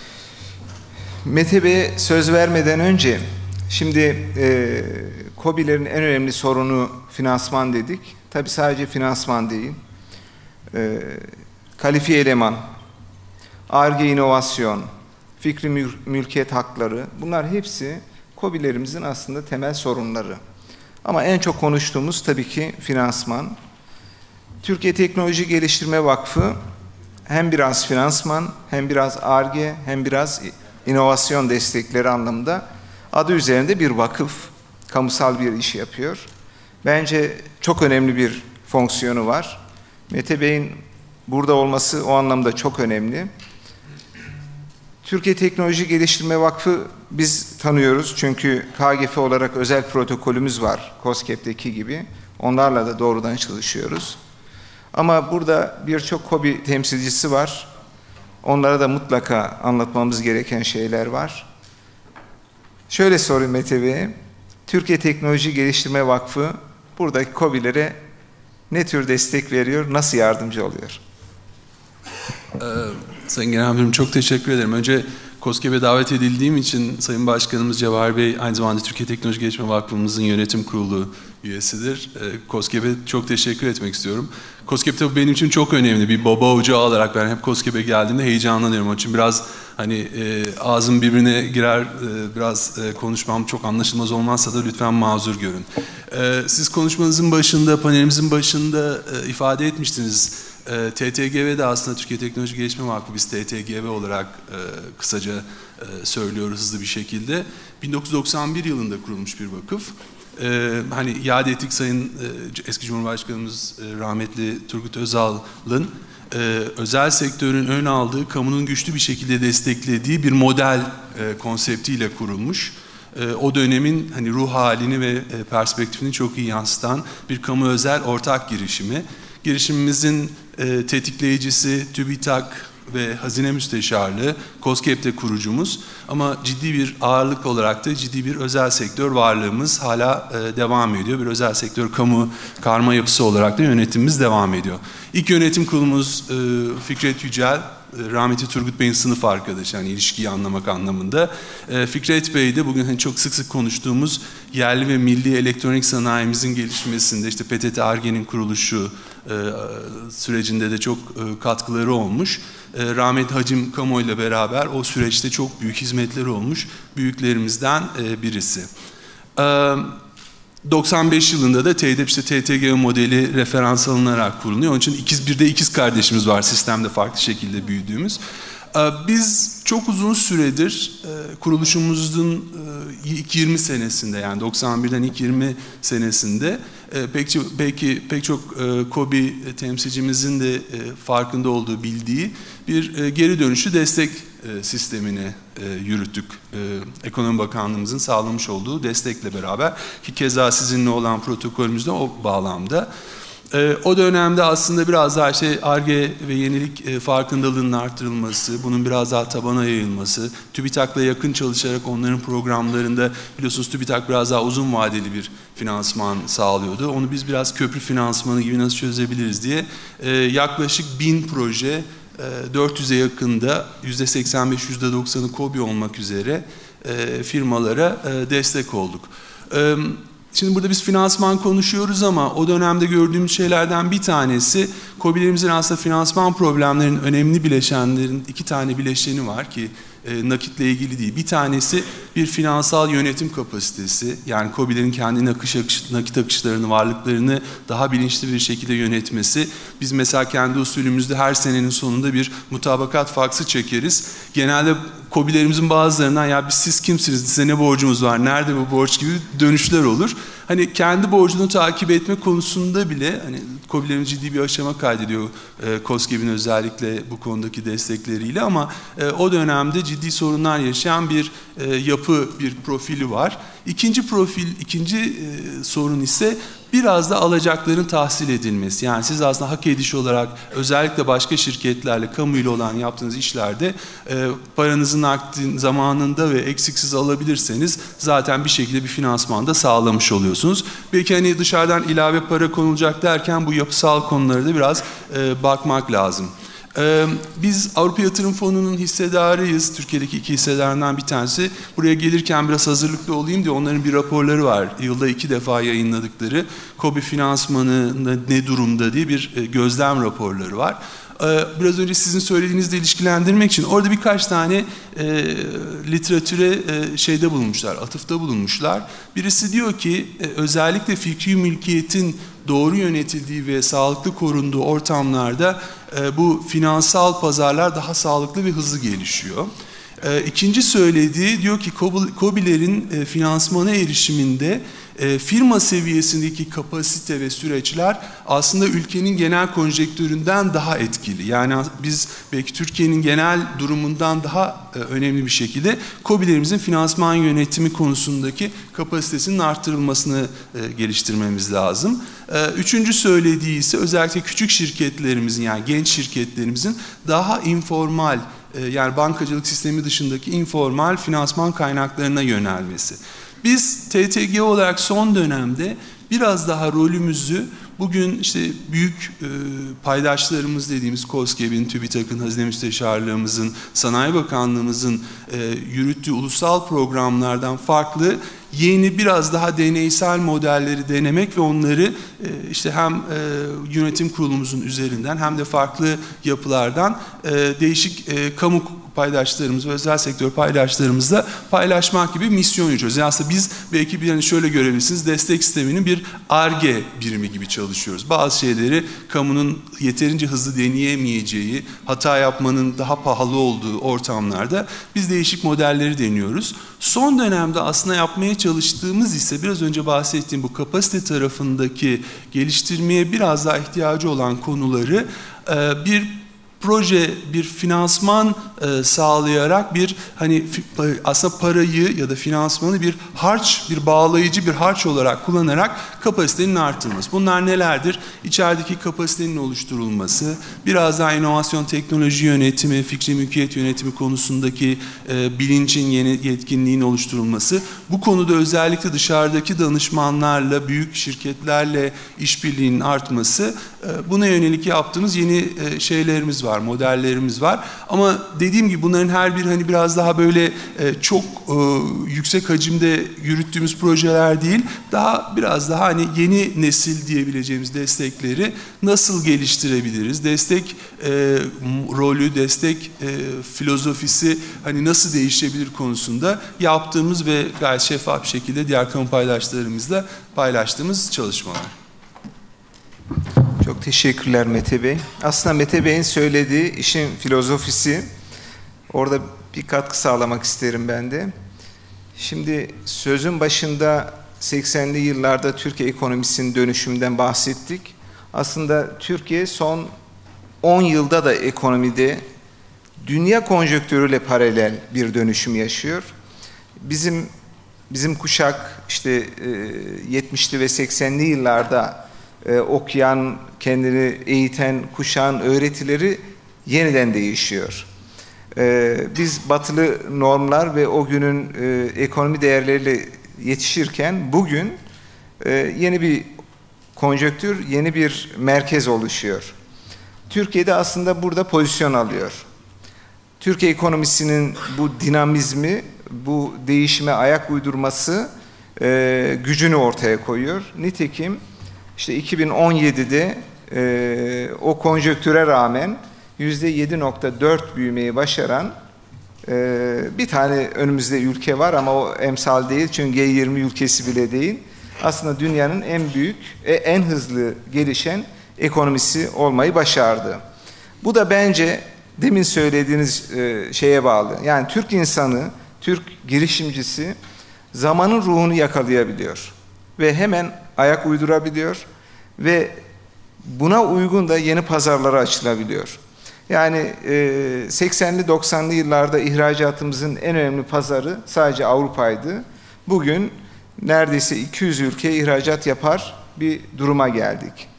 Mete Bey'e söz vermeden önce, şimdi e, KOBİ'lerin en önemli sorunu finansman dedik. Tabii sadece finansman değil. E, kalifiye eleman, Ar-Ge inovasyon, fikri mül mülkiyet hakları, bunlar hepsi KOBİ'lerimizin aslında temel sorunları. Ama en çok konuştuğumuz tabii ki finansman. Türkiye Teknoloji Geliştirme Vakfı hem biraz finansman, hem biraz Ar-Ge, hem biraz inovasyon destekleri anlamında adı üzerinde bir vakıf, kamusal bir iş yapıyor. Bence çok önemli bir fonksiyonu var. Mete Bey'in burada olması o anlamda çok önemli. Türkiye Teknoloji Geliştirme Vakfı biz tanıyoruz çünkü K G F olarak özel protokolümüz var, KOSGEB'deki gibi. Onlarla da doğrudan çalışıyoruz. Ama burada birçok KOBİ temsilcisi var. Onlara da mutlaka anlatmamız gereken şeyler var. Şöyle sorayım Mete Bey'e. Türkiye Teknoloji Geliştirme Vakfı buradaki KOBİ'lere ne tür destek veriyor, nasıl yardımcı oluyor? Ee, Sayın Genel Müdürüm çok teşekkür ederim. Önce KOSGEB'e davet edildiğim için Sayın Başkanımız Cevahir Bey aynı zamanda Türkiye Teknoloji Geliştirme Vakfımızın yönetim kurulu üyesidir. Ee, KOSGEB'e çok teşekkür etmek istiyorum. KOSGEB tabii benim için çok önemli bir baba ocağı olarak ben hep KOSGEB'e geldiğimde heyecanlanıyorum. Onun için biraz hani e, ağzım birbirine girer, e, biraz e, konuşmam çok anlaşılmaz olmazsa da lütfen mazur görün. E, siz konuşmanızın başında, panelimizin başında e, ifade etmiştiniz. E, T T G V de aslında Türkiye Teknoloji Geliştirme Vakfı, biz T T G V olarak e, kısaca e, söylüyoruz hızlı bir şekilde. bin dokuz yüz doksan bir yılında kurulmuş bir vakıf. Ee, hani iade ettik Sayın e, eski Cumhurbaşkanımız e, rahmetli Turgut Özal'ın e, özel sektörün ön aldığı, kamunun güçlü bir şekilde desteklediği bir model e, konseptiyle kurulmuş. E, o dönemin hani ruh halini ve e, perspektifini çok iyi yansıtan bir kamu özel ortak girişimi. Girişimimizin e, tetikleyicisi TÜBİTAK ve Hazine Müsteşarlığı, KOSGEB'de kurucumuz ama ciddi bir ağırlık olarak da ciddi bir özel sektör varlığımız hala e, devam ediyor. Bir özel sektör kamu karma yapısı olarak da yönetimimiz devam ediyor. İlk yönetim kurulumuz e, Fikret Yücel, e, rahmetli Turgut Bey'in sınıf arkadaşı, yani ilişkiyi anlamak anlamında. E, Fikret Bey de bugün hani çok sık sık konuştuğumuz yerli ve milli elektronik sanayimizin gelişmesinde işte P T T Ar-Ge'nin kuruluşu e, sürecinde de çok e, katkıları olmuş. Rahmetli Hacim Kamo ile beraber o süreçte çok büyük hizmetleri olmuş büyüklerimizden birisi. doksan beş yılında da T E D P işte T T G V modeli referans alınarak kuruluyor. Onun için ikiz bir de ikiz kardeşimiz var sistemde farklı şekilde büyüdüğümüz. Biz çok uzun süredir kuruluşumuzun ilk yirmi senesinde, yani doksan birden ilk yirmi senesinde pek, belki pek çok KOBİ temsilcimizin de farkında olduğu, bildiği bir geri dönüşü destek sistemini yürüttük. Ekonomi Bakanlığımızın sağlamış olduğu destekle beraber, ki keza sizinle olan protokolümüz de o bağlamda. Ee, o dönemde aslında biraz daha işte Ar-Ge ve yenilik e, farkındalığının artırılması, bunun biraz daha tabana yayılması, TÜBİTAK'la yakın çalışarak onların programlarında, biliyorsunuz TÜBİTAK biraz daha uzun vadeli bir finansman sağlıyordu. Onu biz biraz köprü finansmanı gibi nasıl çözebiliriz diye e, yaklaşık bin proje, e, dört yüze yakında yüzde seksen beş yüzde doksanı KOBİ olmak üzere e, firmalara e, destek olduk. E, Şimdi burada biz finansman konuşuyoruz ama o dönemde gördüğümüz şeylerden bir tanesi, KOBİ'lerimizin aslında finansman problemlerinin önemli bileşenlerin iki tane bileşeni var ki e, nakitle ilgili değil. Bir tanesi bir finansal yönetim kapasitesi, yani KOBİ'lerin kendi nakış akış, nakit akışlarını, varlıklarını daha bilinçli bir şekilde yönetmesi. Biz mesela kendi usulümüzde her senenin sonunda bir mutabakat faksı çekeriz. Genelde KOBİ'lerimizin bazılarından ya biz siz kimsiniz, size ne borcumuz var, nerede bu borç gibi dönüşler olur. Hani kendi borcunu takip etme konusunda bile hani KOBİ'lerimiz ciddi bir aşama kaydediyor e, KOSGEB'in özellikle bu konudaki destekleriyle, ama e, o dönemde ciddi sorunlar yaşayan bir e, yapı, bir profili var. İkinci profil, ikinci e, sorun ise biraz da alacakların tahsil edilmesi. Yani siz aslında hak ediş olarak özellikle başka şirketlerle, kamuyla olan yaptığınız işlerde e, paranızın aktin zamanında ve eksiksiz alabilirseniz zaten bir şekilde bir finansman da sağlamış oluyorsunuz. Belki hani dışarıdan ilave para konulacak derken bu yapısal konulara da biraz e, bakmak lazım. Ee, biz Avrupa Yatırım Fonu'nun hissedarıyız. Türkiye'deki iki hissedarından bir tanesi. Buraya gelirken biraz hazırlıklı olayım diye onların bir raporları var. Yılda iki defa yayınladıkları KOBİ finansmanı ne durumda diye bir e, gözlem raporları var. Ee, biraz önce sizin söylediğinizle ilişkilendirmek için orada birkaç tane e, literatüre e, şeyde bulunmuşlar, atıfta bulunmuşlar. Birisi diyor ki e, özellikle fikri mülkiyetin doğru yönetildiği ve sağlıklı korunduğu ortamlarda e, bu finansal pazarlar daha sağlıklı ve hızlı gelişiyor. E, ikinci söylediği diyor ki KOBİ'lerin e, finansmana erişiminde e, firma seviyesindeki kapasite ve süreçler aslında ülkenin genel konjektüründen daha etkili. Yani biz belki Türkiye'nin genel durumundan daha e, önemli bir şekilde KOBİ'lerimizin finansman yönetimi konusundaki kapasitesinin artırılmasını e, geliştirmemiz lazım. E, üçüncü söylediği ise özellikle küçük şirketlerimizin yani genç şirketlerimizin daha informal yani bankacılık sistemi dışındaki informal finansman kaynaklarına yönelmesi. Biz T T G olarak son dönemde biraz daha rolümüzü bugün işte büyük e, paydaşlarımız dediğimiz KOSGEB'in, TÜBİTAK'ın, Hazine Müsteşarlığımızın, Sanayi Bakanlığımızın e, yürüttüğü ulusal programlardan farklı yeni biraz daha deneysel modelleri denemek ve onları e, işte hem e, yönetim kurulumuzun üzerinden hem de farklı yapılardan e, değişik e, kamu paydaşlarımız ve özel sektör paydaşlarımızla paylaşmak gibi misyon yürütüyoruz. Yani aslında biz belki bir hani şöyle görebilirsiniz, destek sisteminin bir Ar-Ge birimi gibi çalışıyoruz. Bazı şeyleri kamunun yeterince hızlı deneyemeyeceği, hata yapmanın daha pahalı olduğu ortamlarda biz değişik modelleri deniyoruz. Son dönemde aslında yapmaya çalıştığımız ise biraz önce bahsettiğim bu kapasite tarafındaki geliştirmeye biraz daha ihtiyacı olan konuları bir proje, bir finansman e, sağlayarak bir hani aslında parayı ya da finansmanı bir harç, bir bağlayıcı bir harç olarak kullanarak kapasitenin artırılması. Bunlar nelerdir? İçerideki kapasitenin oluşturulması, biraz daha inovasyon, teknoloji yönetimi, fikri mülkiyet yönetimi konusundaki e, bilincin, yeni yetkinliğin oluşturulması. Bu konuda özellikle dışarıdaki danışmanlarla, büyük şirketlerle işbirliğinin artması. E, buna yönelik yaptığımız yeni e, şeylerimiz var. var, modellerimiz var. Ama dediğim gibi bunların her biri hani biraz daha böyle e, çok e, yüksek hacimde yürüttüğümüz projeler değil, daha biraz daha hani yeni nesil diyebileceğimiz destekleri nasıl geliştirebiliriz? Destek e, rolü, destek e, filozofisi hani nasıl değişebilir konusunda yaptığımız ve gayet şeffaf bir şekilde diğer kamu paydaşlarımızla paylaştığımız çalışmalar. Çok teşekkürler Mete Bey. Aslında Mete Bey'in söylediği işin filozofisi, orada bir katkı sağlamak isterim ben de. Şimdi sözün başında seksenli yıllarda Türkiye ekonomisinin dönüşümünden bahsettik. Aslında Türkiye son on yılda da ekonomide dünya konjonktürüyle paralel bir dönüşüm yaşıyor. Bizim bizim kuşak işte yetmişli ve seksenli yıllarda Ee, okuyan, kendini eğiten kuşağın öğretileri yeniden değişiyor. Ee, biz batılı normlar ve o günün e, ekonomi değerleriyle yetişirken bugün e, yeni bir konjonktür, yeni bir merkez oluşuyor. Türkiye'de aslında burada pozisyon alıyor. Türkiye ekonomisinin bu dinamizmi, bu değişime ayak uydurması e, gücünü ortaya koyuyor. Nitekim İşte iki bin on yedide e, o konjonktüre rağmen yüzde yedi nokta dört büyümeyi başaran e, bir tane önümüzde ülke var ama o emsal değil çünkü G yirmi ülkesi bile değil. Aslında dünyanın en büyük, en hızlı gelişen ekonomisi olmayı başardı. Bu da bence demin söylediğiniz e, şeye bağlı. Yani Türk insanı, Türk girişimcisi zamanın ruhunu yakalayabiliyor ve hemen ayak uydurabiliyor ve buna uygun da yeni pazarlara açılabiliyor. Yani e, seksenli doksanlı yıllarda ihracatımızın en önemli pazarı sadece Avrupa'ydı. Bugün neredeyse iki yüz ülkeye ihracat yapar bir duruma geldik.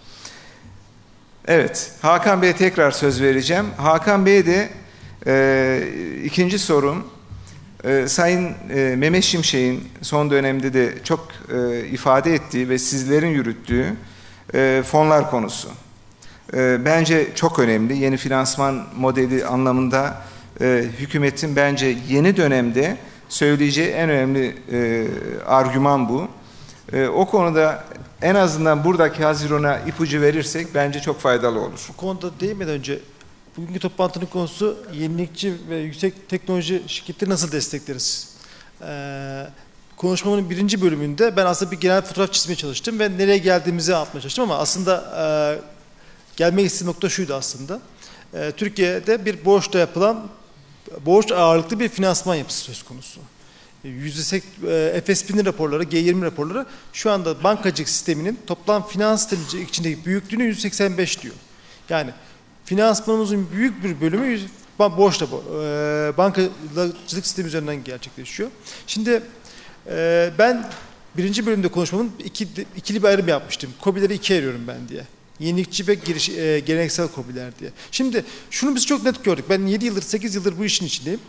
Evet, Hakan Bey'e tekrar söz vereceğim. Hakan Bey'e de e, ikinci sorum, e, Sayın e, Mehmet Şimşek'in son dönemde de çok e, ifade ettiği ve sizlerin yürüttüğü e, fonlar konusu. E, bence çok önemli. Yeni finansman modeli anlamında e, hükümetin bence yeni dönemde söyleyeceği en önemli e, argüman bu. E, o konuda en azından buradaki Haziran'a ipucu verirsek bence çok faydalı olur. Bu konuda değinmeden önce bugünkü toplantının konusu yenilikçi ve yüksek teknoloji şirketleri nasıl destekleriz? Ee, konuşmamın birinci bölümünde ben aslında bir genel fotoğraf çizmeye çalıştım ve nereye geldiğimizi anlatmaya çalıştım ama aslında e, gelmek istediğim nokta şuydu aslında. E, Türkiye'de bir borçla yapılan, borç ağırlıklı bir finansman yapısı söz konusu. yüzde F S B'nin raporları, G yirmi raporları şu anda bankacılık sisteminin toplam finans sistemi içindeki büyüklüğünü yüzde seksen beş diyor. Yani finansmanımızın büyük bir bölümü borçla, bankacılık sistemi üzerinden gerçekleşiyor. Şimdi ben birinci bölümde konuşmamın iki, ikili bir ayrım yapmıştım. KOBİ'leri ikiye ayırıyorum ben diye. Yenilikçi ve giriş, e, geleneksel KOBİ'ler diye. Şimdi şunu biz çok net gördük. Ben yedi yıldır, sekiz yıldır bu işin içindeyim.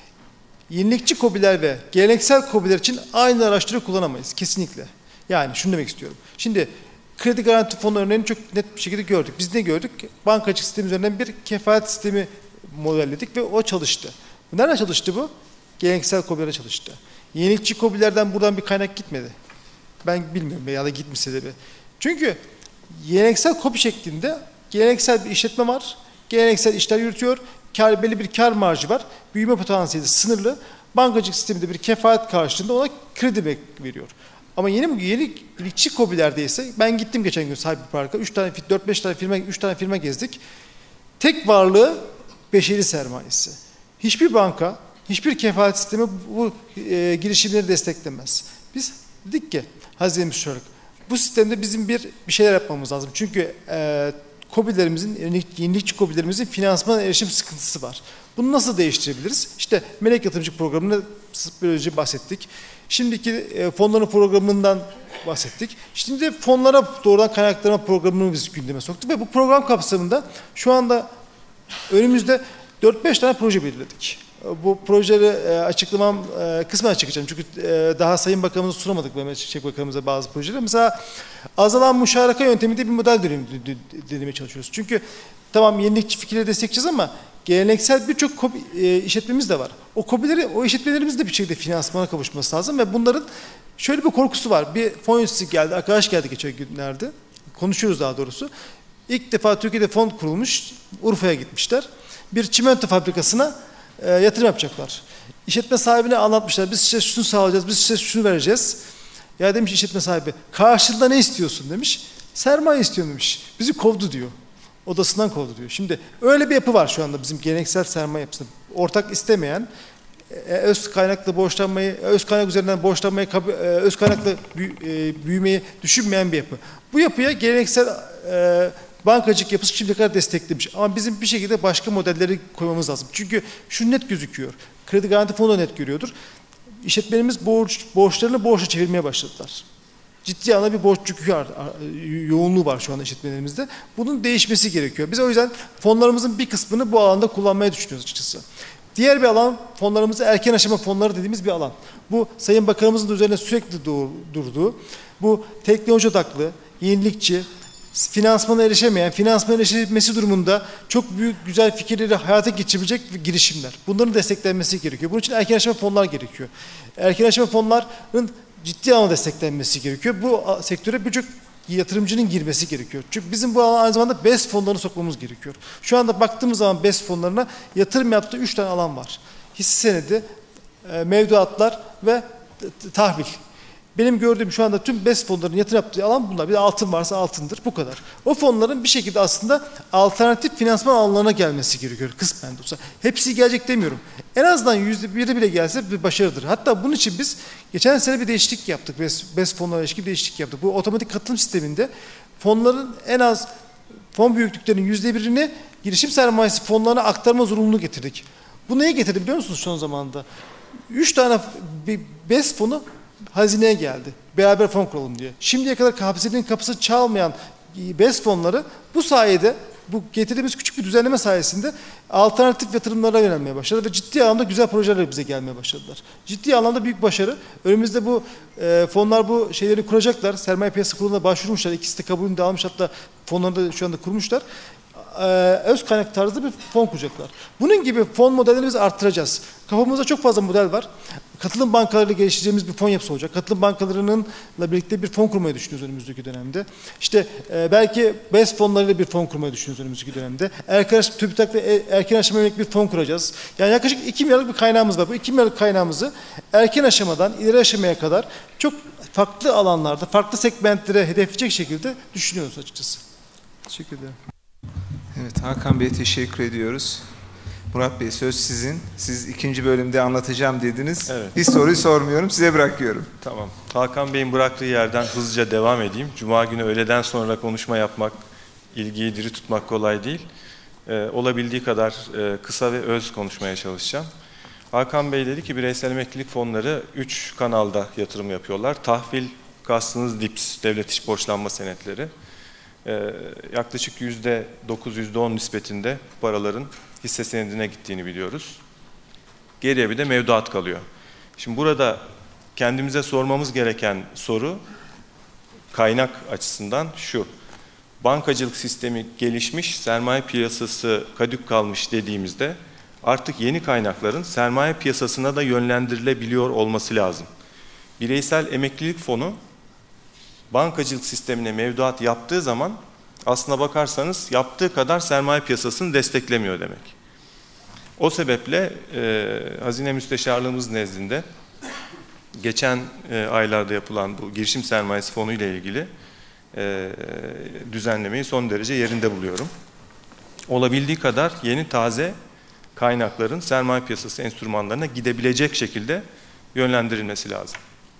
Yenilikçi KOBİ'ler ve geleneksel KOBİ'ler için aynı araçları kullanamayız. Kesinlikle. Yani şunu demek istiyorum. Şimdi kredi garanti fonu örneğini çok net bir şekilde gördük. Biz ne gördük? Bankacılık sistemi üzerinden bir kefalet sistemi modelledik ve o çalıştı. Nerede çalıştı bu? Geleneksel KOBİ'lere çalıştı. Yenilikçi KOBİ'lerden buradan bir kaynak gitmedi. Ben bilmiyorum ya da gitmişse de. Çünkü geleneksel KOBİ şeklinde geleneksel bir işletme var. Geleneksel işler yürütüyor. Kar, belli bir kar marjı var. Büyüme potansiyeli sınırlı. Bankacılık sisteminde bir kefalet karşılığında ona kredi veriyor. Ama yeni yenilikçi KOBİ'lerde ise ben gittim geçen gün Cyber Park'a. üç tane, dört beş tane firma, üç tane firma gezdik. Tek varlığı beşeri sermayesi. Hiçbir banka, hiçbir kefalet sistemi bu e, girişimleri desteklemez. Biz dedik ki Hazine Müsteşarlık, bu sistemde bizim bir bir şeyler yapmamız lazım. Çünkü e, KOBİ'lerimizin, yenilikçi KOBİ'lerimizin finansman erişim sıkıntısı var. Bunu nasıl değiştirebiliriz? İşte Melek Yatırımcı Programı'nda böylece bahsettik. Şimdiki e, fonların programından bahsettik. Şimdi fonlara doğrudan kaynaklama programını biz gündeme soktuk ve bu program kapsamında şu anda önümüzde dört beş tane proje belirledik. Bu projeleri e, açıklamam e, kısmen açıklayacağım. Çünkü e, daha Sayın Bakanımıza sunamadık Mehmet Şimşek Bakanımıza bazı projeleri. Mesela azalan müşaraka yönteminde bir model denemeye çalışıyoruz. Çünkü tamam yenilikçi fikirleri destekleyeceğiz ama geleneksel birçok e, işletmemiz de var. O KOBİ'leri, o işletmelerimiz de bir şekilde finansmana kavuşması lazım ve bunların şöyle bir korkusu var. Bir fon yöneticisi geldi, arkadaş geldi geçen günlerde. Konuşuyoruz daha doğrusu. İlk defa Türkiye'de fon kurulmuş, Urfa'ya gitmişler. Bir çimento fabrikasına e, yatırım yapacaklar. İşletme sahibine anlatmışlar. Biz size şunu sağlayacağız, biz size şunu vereceğiz. Ya demiş işletme sahibi, karşılığında ne istiyorsun demiş. Sermaye istiyorum demiş. Bizi kovdu diyor. Odasından kovdu diyor. Şimdi öyle bir yapı var şu anda bizim geleneksel sermaye yapısında. Ortak istemeyen, öz kaynaklı borçlanmayı, öz kaynak üzerinden borçlanmayı, öz kaynaklı büyümeyi düşünmeyen bir yapı. Bu yapıya geleneksel e, bankacılık yapısı şimdiye kadar desteklemiş. Ama bizim bir şekilde başka modelleri koymamız lazım. Çünkü şu net gözüküyor. Kredi garanti fonu da net görüyordur. İşletmelerimiz borç, borçlarını borçla çevirmeye başladılar. Ciddi anlamda bir borç yükü var, yoğunluğu var şu anda işletmelerimizde. Bunun değişmesi gerekiyor. Biz o yüzden fonlarımızın bir kısmını bu alanda kullanmaya düşünüyoruz açıkçası. Diğer bir alan, fonlarımızı erken aşama fonları dediğimiz bir alan. Bu Sayın Bakanımızın da üzerine sürekli durduğu, bu teknoloji odaklı, yenilikçi, finansmana erişemeyen, finansmana erişilmesi durumunda çok büyük, güzel fikirleri hayata geçirebilecek girişimler. Bunların desteklenmesi gerekiyor. Bunun için erken aşama fonlar gerekiyor. Erken aşama fonların ciddi anlamda desteklenmesi gerekiyor. Bu sektöre birçok yatırımcının girmesi gerekiyor. Çünkü bizim bu alan aynı zamanda B E S fonlarını sokmamız gerekiyor. Şu anda baktığımız zaman B E S fonlarına yatırım yaptığı üç tane alan var. Hisse senedi, mevduatlar ve tahvil. Benim gördüğüm şu anda tüm B E S fonlarının yatırım yaptığı alan bunlar. Bir de altın varsa altındır. Bu kadar. O fonların bir şekilde aslında alternatif finansman alanlarına gelmesi gerekiyor. Kısmen de olsa. Hepsi gelecek demiyorum. En azından yüzde biri bile gelse bir başarıdır. Hatta bunun için biz geçen sene bir değişiklik yaptık. B E S fonlarına ilişkin bir değişiklik yaptık. Bu otomatik katılım sisteminde fonların en az fon büyüklüklerinin yüzde birini girişim sermayesi fonlarına aktarma zorunluluğu getirdik. Bu neyi getirdi biliyor musunuz son zamanda? Üç tane B E S fonu hazineye geldi. beraber fon kuralım diye. Şimdiye kadar K P S S'nin kapısı çalmayan BES fonları bu sayede, bu getirdiğimiz küçük bir düzenleme sayesinde alternatif yatırımlara yönelmeye başladı ve ciddi anlamda güzel projeler bize gelmeye başladılar. Ciddi anlamda büyük başarı. Önümüzde bu e, fonlar bu şeyleri kuracaklar. Sermaye Piyasası Kurulu'na başvurmuşlar. İkisi de kabulünü de almış, hatta fonları da şu anda kurmuşlar. E, öz kaynak tarzı bir fon kuracaklar. Bunun gibi fon modellerini biz arttıracağız. Kafamızda çok fazla model var. Katılım bankalarıyla geliştireceğimiz bir fon yapısı olacak. Katılım bankalarının birlikte bir fon kurmayı düşünüyoruz önümüzdeki dönemde. İşte e, belki BES fonlarıyla bir fon kurmayı düşünüyoruz önümüzdeki dönemde. Erken, TÜBİTAK'la erken aşama yönelik bir fon kuracağız. Yani yaklaşık iki milyarlık bir kaynağımız var. Bu iki milyarlık kaynağımızı erken aşamadan ileri aşamaya kadar çok farklı alanlarda, farklı segmentlere hedefleyecek şekilde düşünüyoruz açıkçası. Teşekkür ederim. Evet, Hakan Bey'e teşekkür ediyoruz. Murat Bey, söz sizin. Siz ikinci bölümde anlatacağım dediniz. Evet. Bir soruyu sormuyorum, size bırakıyorum. Tamam. Hakan Bey'in bıraktığı yerden hızlıca devam edeyim. Cuma günü öğleden sonra konuşma yapmak, ilgiyi diri tutmak kolay değil. Ee, olabildiği kadar e, kısa ve öz konuşmaya çalışacağım. Hakan Bey dedi ki bireysel emeklilik fonları üç kanalda yatırım yapıyorlar. Tahvil, kastınız D İ P S, devlet iş borçlanma senetleri. Ee, yaklaşık yüzde dokuz yüzde on nispetinde paraların hisse senedine gittiğini biliyoruz. Geriye bir de mevduat kalıyor. Şimdi burada kendimize sormamız gereken soru kaynak açısından şu. Bankacılık sistemi gelişmiş, sermaye piyasası kadük kalmış dediğimizde artık yeni kaynakların sermaye piyasasına da yönlendirilebiliyor olması lazım. Bireysel emeklilik fonu bankacılık sistemine mevduat yaptığı zaman aslına bakarsanız yaptığı kadar sermaye piyasasını desteklemiyor demek. O sebeple e, Hazine Müsteşarlığımız nezdinde geçen e, aylarda yapılan bu girişim sermayesi fonu ile ilgili e, düzenlemeyi son derece yerinde buluyorum. Olabildiği kadar yeni taze kaynakların sermaye piyasası enstrümanlarına gidebilecek şekilde yönlendirilmesi lazım.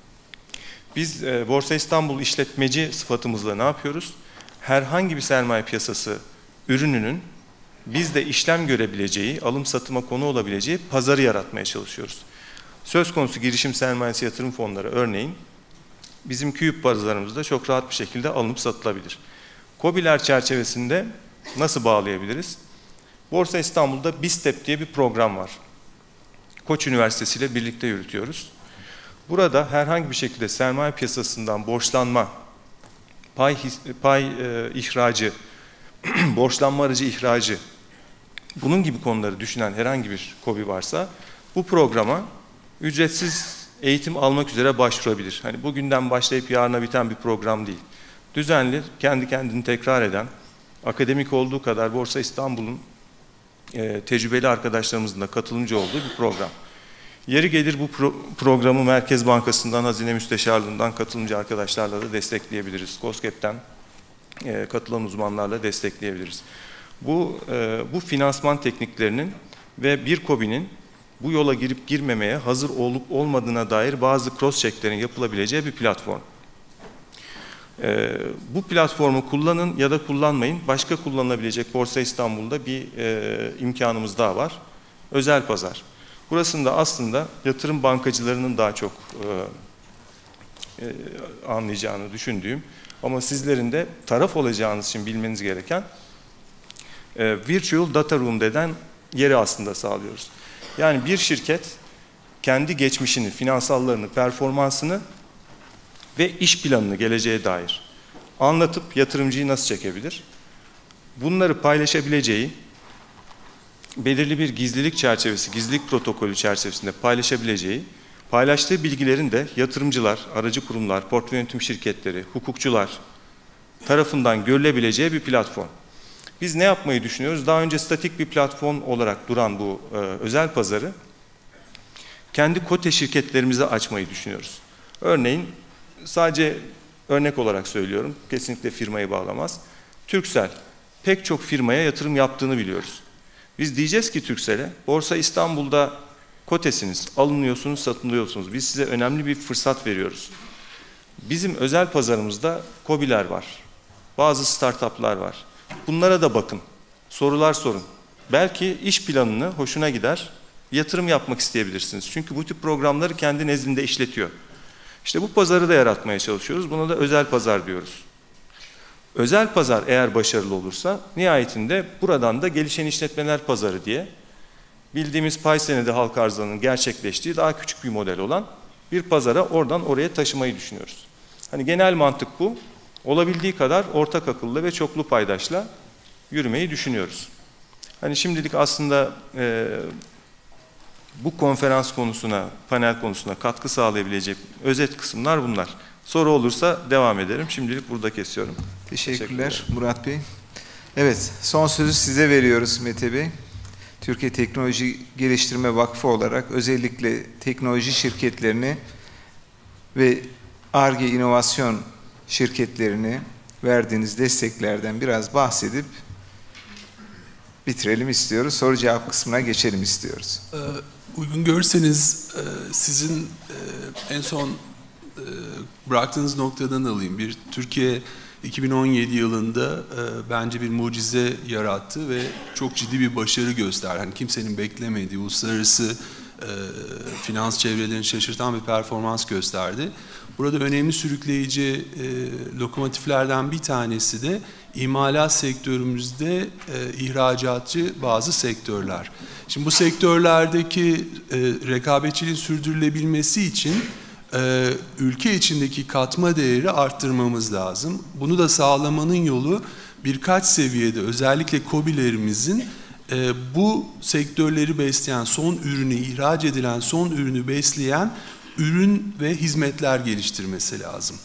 Biz e, Borsa İstanbul işletmeci sıfatımızla ne yapıyoruz? Herhangi bir sermaye piyasası ürününün bizde işlem görebileceği, alım satıma konu olabileceği pazarı yaratmaya çalışıyoruz. Söz konusu girişim sermayesi yatırım fonları örneğin bizim KÜİP pazarımızda çok rahat bir şekilde alınıp satılabilir. KOBİ'ler çerçevesinde nasıl bağlayabiliriz? Borsa İstanbul'da BİSTEP diye bir program var. Koç Üniversitesi ile birlikte yürütüyoruz. Burada herhangi bir şekilde sermaye piyasasından borçlanma, pay, pay e, ihracı, borçlanma aracı ihracı, bunun gibi konuları düşünen herhangi bir KOBİ varsa bu programa ücretsiz eğitim almak üzere başvurabilir. Hani bugünden başlayıp yarına biten bir program değil. Düzenli, kendi kendini tekrar eden, akademik olduğu kadar Borsa İstanbul'un e, tecrübeli arkadaşlarımızın da katılımcı olduğu bir program. Yeri gelir bu pro programı Merkez Bankası'ndan, Hazine Müsteşarlığı'ndan katılımcı arkadaşlarla da destekleyebiliriz. KOSGEB'ten e, katılan uzmanlarla destekleyebiliriz. Bu, e, bu finansman tekniklerinin ve bir KOBİ'nin bu yola girip girmemeye hazır olup olmadığına dair bazı cross-check'lerin yapılabileceği bir platform. E, bu platformu kullanın ya da kullanmayın. Başka kullanılabilecek Borsa İstanbul'da bir e, imkanımız daha var. Özel pazar. Burasında aslında yatırım bankacılarının daha çok e, e, anlayacağını düşündüğüm ama sizlerin de taraf olacağınız için bilmeniz gereken e, Virtual Data Room denen yeri aslında sağlıyoruz. Yani bir şirket kendi geçmişini, finansallarını, performansını ve iş planını geleceğe dair anlatıp yatırımcıyı nasıl çekebilir? Bunları paylaşabileceği, belirli bir gizlilik çerçevesi, gizlilik protokolü çerçevesinde paylaşabileceği, paylaştığı bilgilerin de yatırımcılar, aracı kurumlar, portföy yönetim şirketleri, hukukçular tarafından görülebileceği bir platform. Biz ne yapmayı düşünüyoruz? Daha önce statik bir platform olarak duran bu e, özel pazarı kendi kote şirketlerimize açmayı düşünüyoruz. Örneğin sadece örnek olarak söylüyorum, kesinlikle firmayı bağlamaz. Turkcell pek çok firmaya yatırım yaptığını biliyoruz. Biz diyeceğiz ki Turkcell'e, Borsa İstanbul'da kotesiniz, alınıyorsunuz, satılıyorsunuz. Biz size önemli bir fırsat veriyoruz. Bizim özel pazarımızda KOBİ'ler var, bazı startuplar var. Bunlara da bakın, sorular sorun. Belki iş planını hoşuna gider, yatırım yapmak isteyebilirsiniz. Çünkü bu tip programları kendi nezdinde işletiyor. İşte bu pazarı da yaratmaya çalışıyoruz. Buna da özel pazar diyoruz. Özel pazar eğer başarılı olursa nihayetinde buradan da gelişen işletmeler pazarı diye bildiğimiz pay senedi halka arzlarının gerçekleştiği daha küçük bir model olan bir pazara oradan oraya taşımayı düşünüyoruz. Hani genel mantık bu. Olabildiği kadar ortak akıllı ve çoklu paydaşla yürümeyi düşünüyoruz. Hani şimdilik aslında e, bu konferans konusuna, panel konusuna katkı sağlayabilecek özet kısımlar bunlar. Soru olursa devam ederim. Şimdilik burada kesiyorum. Teşekkürler Teşekkürler. Murat Bey. Evet, son sözü size veriyoruz Mete Bey. Türkiye Teknoloji Geliştirme Vakfı olarak özellikle teknoloji şirketlerini ve Ar-Ge inovasyon şirketlerini verdiğiniz desteklerden biraz bahsedip bitirelim istiyoruz. Soru cevap kısmına geçelim istiyoruz. Ee, uygun görürseniz e, sizin e, en son e, bıraktığınız noktadan alayım. Bir Türkiye iki bin on yedi yılında e, bence bir mucize yarattı ve çok ciddi bir başarı gösterdi. Yani kimsenin beklemediği uluslararası e, finans çevrelerini şaşırtan bir performans gösterdi. Burada önemli sürükleyici e, lokomotiflerden bir tanesi de imalat sektörümüzde e, ihracatçı bazı sektörler. Şimdi bu sektörlerdeki e, rekabetçiliğin sürdürülebilmesi için e, ülke içindeki katma değeri arttırmamız lazım. Bunu da sağlamanın yolu birkaç seviyede özellikle KOBİ'lerimizin e, bu sektörleri besleyen, son ürünü, ihraç edilen son ürünü besleyen ürün ve hizmetler geliştirmesi lazım.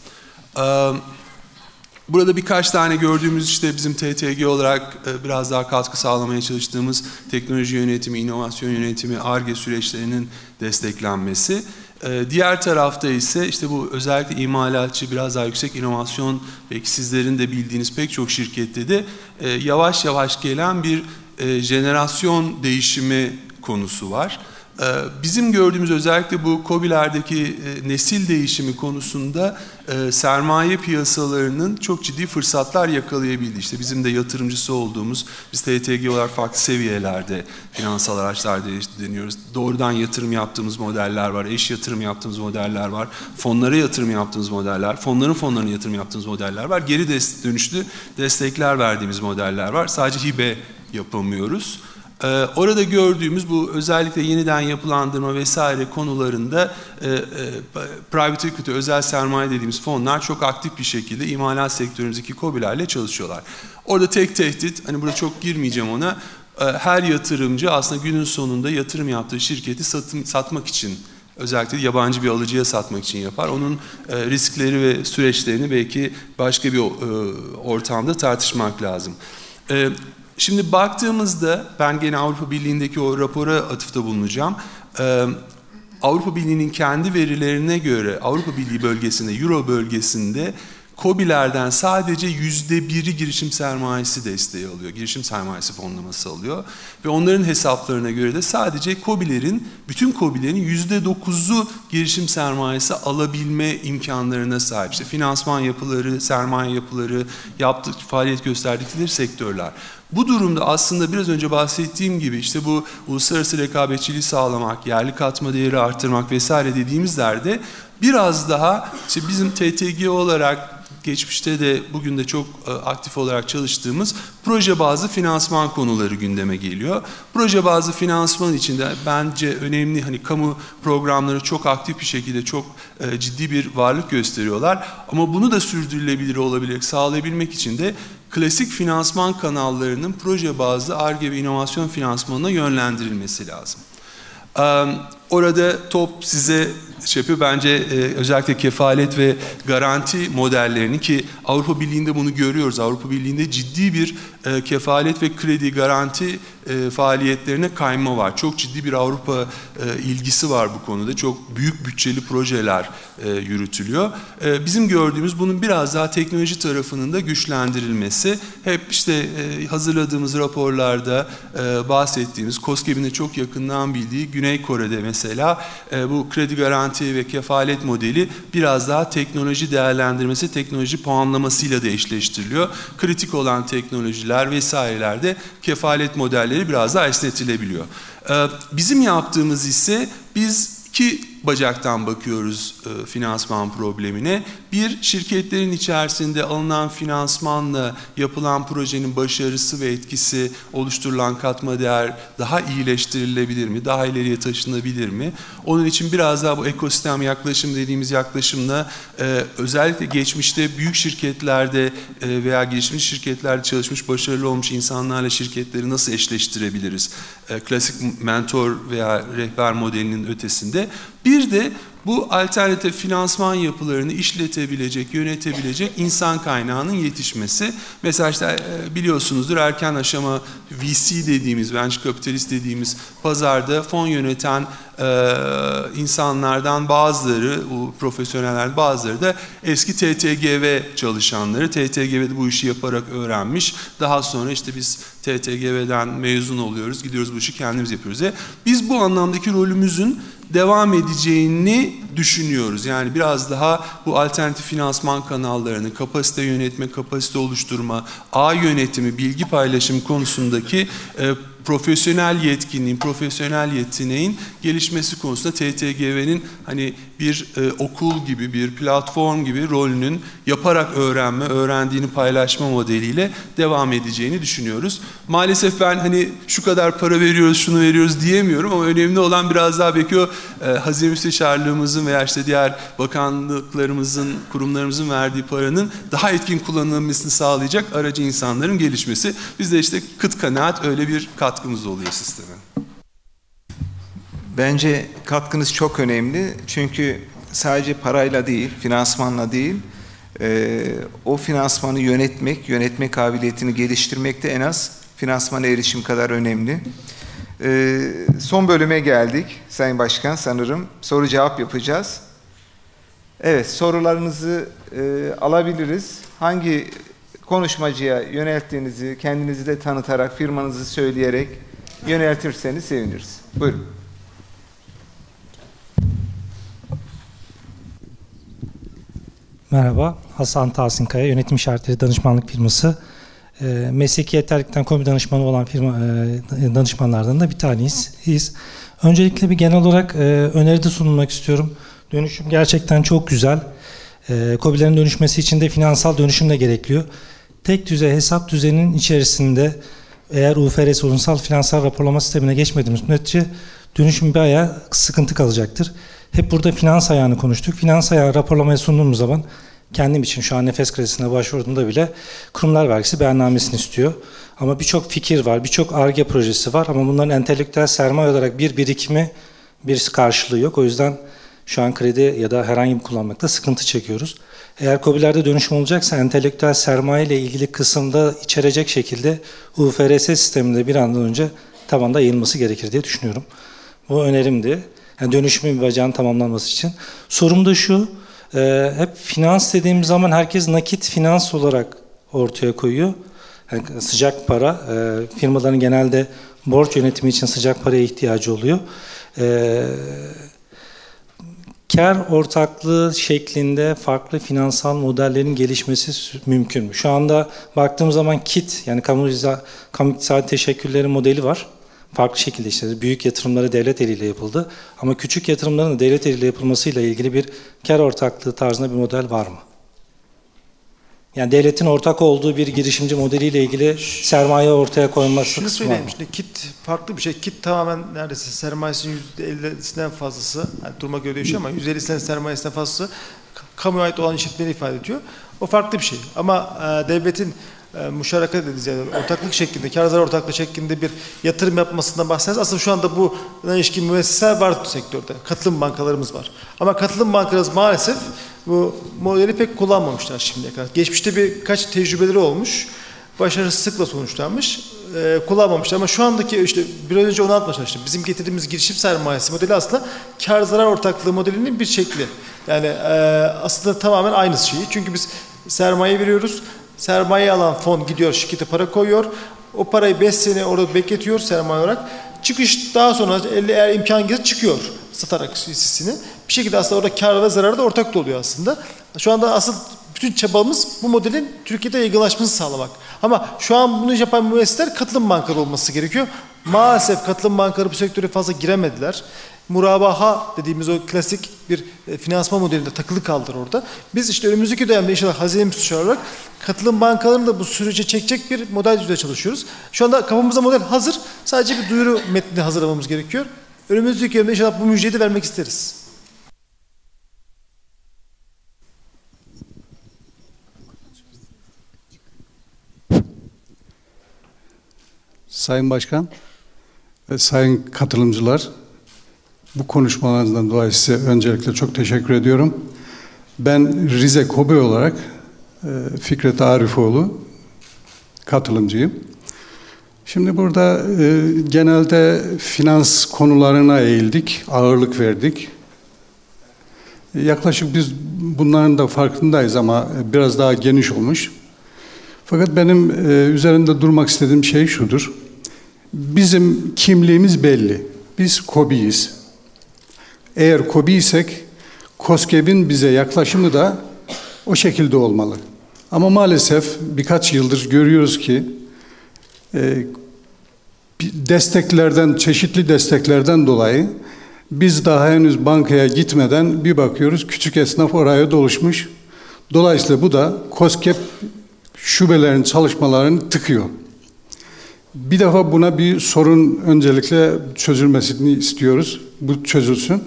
Burada birkaç tane gördüğümüz işte bizim T T G olarak biraz daha katkı sağlamaya çalıştığımız teknoloji yönetimi, inovasyon yönetimi, Ar-Ge süreçlerinin desteklenmesi. Diğer tarafta ise işte bu özellikle imalatçı, biraz daha yüksek inovasyon, belki sizlerin de bildiğiniz pek çok şirkette de yavaş yavaş gelen bir jenerasyon değişimi konusu var. Bizim gördüğümüz özellikle bu KOBİ'lerdeki nesil değişimi konusunda sermaye piyasalarının çok ciddi fırsatlar yakalayabildi. İşte bizim de yatırımcısı olduğumuz, biz T T G olarak farklı seviyelerde finansal araçlar deniyoruz. Doğrudan yatırım yaptığımız modeller var, eş yatırım yaptığımız modeller var, fonlara yatırım yaptığımız modeller, fonların fonlarına yatırım yaptığımız modeller var, geri dönüşlü destekler verdiğimiz modeller var. Sadece hibe yapamıyoruz. Ee, orada gördüğümüz bu özellikle yeniden yapılandırma vesaire konularında e, e, private equity, özel sermaye dediğimiz fonlar çok aktif bir şekilde imalat sektörümüzdeki KOBİ'lerle çalışıyorlar. Orada tek tehdit, hani burada çok girmeyeceğim ona, e, her yatırımcı aslında günün sonunda yatırım yaptığı şirketi satım, satmak için, özellikle yabancı bir alıcıya satmak için yapar. Onun e, riskleri ve süreçlerini belki başka bir e, ortamda tartışmak lazım. E, Şimdi baktığımızda, ben gene Avrupa Birliği'ndeki o rapora atıfta bulunacağım. Ee, Avrupa Birliği'nin kendi verilerine göre Avrupa Birliği bölgesinde, Euro bölgesinde KOBİ'lerden sadece yüzde biri girişim sermayesi desteği alıyor. Girişim sermayesi fonlaması alıyor. Ve onların hesaplarına göre de sadece KOBİ'lerin, bütün KOBİ'lerin yüzde dokuzu girişim sermayesi alabilme imkanlarına sahip. İşte finansman yapıları, sermaye yapıları, yaptık, faaliyet gösterdikleri sektörler. Bu durumda aslında biraz önce bahsettiğim gibi işte bu uluslararası rekabetçiliği sağlamak, yerli katma değeri arttırmak vesaire dediğimizlerde biraz daha işte bizim T T G olarak geçmişte de bugün de çok aktif olarak çalıştığımız proje bazlı finansman konuları gündeme geliyor. Proje bazlı finansman içinde bence önemli, hani kamu programları çok aktif bir şekilde çok ciddi bir varlık gösteriyorlar. Ama bunu da sürdürülebilir olabilecek, sağlayabilmek için de klasik finansman kanallarının proje bazlı Ar-Ge ve inovasyon finansmanına yönlendirilmesi lazım. Orada top size şey yapıyor. Bence e, özellikle kefalet ve garanti modellerini, ki Avrupa Birliği'nde bunu görüyoruz. Avrupa Birliği'nde ciddi bir e, kefalet ve kredi garanti e, faaliyetlerine kayma var. Çok ciddi bir Avrupa e, ilgisi var bu konuda. Çok büyük bütçeli projeler e, yürütülüyor. E, bizim gördüğümüz bunun biraz daha teknoloji tarafının da güçlendirilmesi. Hep işte e, hazırladığımız raporlarda e, bahsettiğimiz, KOSGEB'in de çok yakından bildiği Güney Kore'de mesela e, bu kredi garanti ve kefalet modeli biraz daha teknoloji değerlendirmesi, teknoloji puanlamasıyla da eşleştiriliyor. Kritik olan teknolojiler vesairelerde kefalet modelleri biraz daha esnetilebiliyor. Bizim yaptığımız ise biz ki bacaktan bakıyoruz e, finansman problemine. Bir, şirketlerin içerisinde alınan finansmanla yapılan projenin başarısı ve etkisi, oluşturulan katma değer daha iyileştirilebilir mi? Daha ileriye taşınabilir mi? Onun için biraz daha bu ekosistem yaklaşım dediğimiz yaklaşımla e, özellikle geçmişte büyük şirketlerde e, veya gelişmiş şirketlerde çalışmış, başarılı olmuş insanlarla şirketleri nasıl eşleştirebiliriz? E, klasik mentor veya rehber modelinin ötesinde. Bir de bu alternatif finansman yapılarını işletebilecek, yönetebilecek insan kaynağının yetişmesi. Mesela işte biliyorsunuzdur, erken aşama V C dediğimiz, venture capitalist dediğimiz pazarda fon yöneten e, insanlardan bazıları, bu profesyoneller bazıları da eski T T G V çalışanları. T T G V'de bu işi yaparak öğrenmiş. Daha sonra işte biz T T G V'den mezun oluyoruz, gidiyoruz bu işi kendimiz yapıyoruz. E, biz bu anlamdaki rolümüzün devam edeceğini düşünüyoruz. Yani biraz daha bu alternatif finansman kanallarını, kapasite yönetme, kapasite oluşturma, ağ yönetimi, bilgi paylaşım konusundaki e, profesyonel yetkinliğin, profesyonel yeteneğin gelişmesi konusunda T T G V'nin hani bir e, okul gibi, bir platform gibi rolünün yaparak öğrenme, öğrendiğini paylaşma modeliyle devam edeceğini düşünüyoruz. Maalesef ben hani şu kadar para veriyoruz, şunu veriyoruz diyemiyorum ama önemli olan biraz daha belki o e, Hazine Müsteşarlığımızın veya işte diğer bakanlıklarımızın, kurumlarımızın verdiği paranın daha etkin kullanılmasını sağlayacak aracı insanların gelişmesi. Biz de işte kıt kanaat öyle bir katkımız oluyor sisteme. Bence katkınız çok önemli. Çünkü sadece parayla değil, finansmanla değil, e, o finansmanı yönetmek, yönetme kabiliyetini geliştirmek de en az finansmana erişim kadar önemli. E, son bölüme geldik Sayın Başkan sanırım. Soru cevap yapacağız. Evet, sorularınızı e, alabiliriz. Hangi konuşmacıya yönelttiğinizi, kendinizi de tanıtarak, firmanızı söyleyerek yöneltirseniz seviniriz. Buyurun. Merhaba, Hasan Tahsin Kaya, Yönetim İşaretleri Danışmanlık Firması. E, mesleki yeterlilikten komi danışmanı olan firma e, danışmanlardan da bir taneyiz. Öncelikle bir genel olarak e, öneride sunulmak istiyorum. Dönüşüm gerçekten çok güzel. E, KOBİ'lerin dönüşmesi için de finansal dönüşüm de gerekiyor. Tek düzey hesap düzeninin içerisinde eğer U F R S, ulusal finansal raporlama sistemine geçmediğimiz müddetçe dönüşüm bir ayağı sıkıntı kalacaktır. Hep burada finans ayağını konuştuk. Finans ayağı raporlamaya sunduğumuz zaman kendim için şu an nefes kredisine başvurduğumda bile kurumlar vergisi beyannamesini istiyor. Ama birçok fikir var, birçok Ar-Ge projesi var ama bunların entelektüel sermaye olarak bir birikimi, bir karşılığı yok. O yüzden şu an kredi ya da herhangi bir kullanmakta sıkıntı çekiyoruz. Eğer KOBİ'lerde dönüşüm olacaksa entelektüel sermaye ile ilgili kısımda içerecek şekilde U F R S sisteminde bir andan önce tabanda yayılması gerekir diye düşünüyorum. Bu önerimdi. Yani dönüşümün bir bacağının tamamlanması için. Sorum da şu, e, hep finans dediğimiz zaman herkes nakit finans olarak ortaya koyuyor. Yani sıcak para, e, firmaların genelde borç yönetimi için sıcak paraya ihtiyacı oluyor. E, kar ortaklığı şeklinde farklı finansal modellerin gelişmesi mümkün mü? Şu anda baktığımız zaman KİT, yani kamu, kamu iktisadi teşekkürleri modeli var. Farklı şekilde işte büyük yatırımları devlet eliyle yapıldı. Ama küçük yatırımların da devlet eliyle yapılmasıyla ilgili bir kar ortaklığı tarzında bir model var mı? Yani devletin ortak olduğu bir girişimci modeliyle ilgili sermaye ortaya koyulması Şunu kısmı var mı? söyleyeyim, şimdi KİT farklı bir şey. KİT tamamen neredeyse sermayesinin yüzde ellisinden fazlası, yani duruma göre değişiyor ama yüzde ellisinden sermayesinden fazlası kamuya ait olan işletmeleri ifade ediyor. O farklı bir şey. Ama e, devletin e, müşaraka dediğimiz yani ortaklık şeklinde, kar zarar ortaklığı şeklinde bir yatırım yapmasından bahsediyoruz. Aslında şu anda bu ilişkin müesseseler var sektörde. Katılım bankalarımız var. Ama katılım bankalarımız maalesef bu modeli pek kullanmamışlar şimdiye kadar. Geçmişte birkaç tecrübeleri olmuş. Başarısızlıkla sonuçlanmış. E, kullanmamışlar ama şu andaki işte biraz önce onu anlatmaya çalıştım. Bizim getirdiğimiz girişim sermayesi modeli aslında kar zarar ortaklığı modelinin bir şekli. Yani e, aslında tamamen aynı şeyi. Çünkü biz sermaye veriyoruz. Sermaye alan fon gidiyor şirkete para koyuyor. O parayı beş sene orada bekletiyor sermaye olarak. Çıkış daha sonra eğer imkan gelirse çıkıyor satarak hissesini. Bir şekilde aslında orada kar ve zararı da ortak da oluyor aslında. Şu anda asıl bütün çabamız bu modelin Türkiye'de yaygınlaşmasını sağlamak. Ama şu an bunu yapan müesseseler katılım bankaları olması gerekiyor. Maalesef katılım bankaları bu sektöre fazla giremediler. murabaha dediğimiz o klasik bir e, finansman modelinde takılı kaldır orada. Biz işte önümüzdeki dönemde inşallah hazine müsteşarı olarak katılım bankalarını da bu sürece çekecek bir model üzerinde çalışıyoruz. Şu anda kafamızda model hazır. Sadece bir duyuru metni hazırlamamız gerekiyor. Önümüzdeki dönemde inşallah bu müjdeyi de vermek isteriz. Sayın Başkan ve sayın katılımcılar, bu konuşmalarınızdan dolayı size öncelikle çok teşekkür ediyorum. Ben Rize KOBİ olarak Fikret Arifoğlu katılımcıyım. Şimdi burada e, genelde finans konularına eğildik, ağırlık verdik. Yaklaşık biz bunların da farkındayız ama biraz daha geniş olmuş. Fakat benim e, üzerinde durmak istediğim şey şudur. Bizim kimliğimiz belli. Biz KOBİ'yiz. Eğer KOBİ'ysek KOSGEB'in bize yaklaşımı da o şekilde olmalı. Ama maalesef birkaç yıldır görüyoruz ki e, desteklerden, çeşitli desteklerden dolayı biz daha henüz bankaya gitmeden bir bakıyoruz küçük esnaf oraya doluşmuş. Dolayısıyla bu da KOSGEB şubelerin çalışmalarını tıkıyor. Bir defa buna bir sorun öncelikle çözülmesini istiyoruz. Bu çözülsün.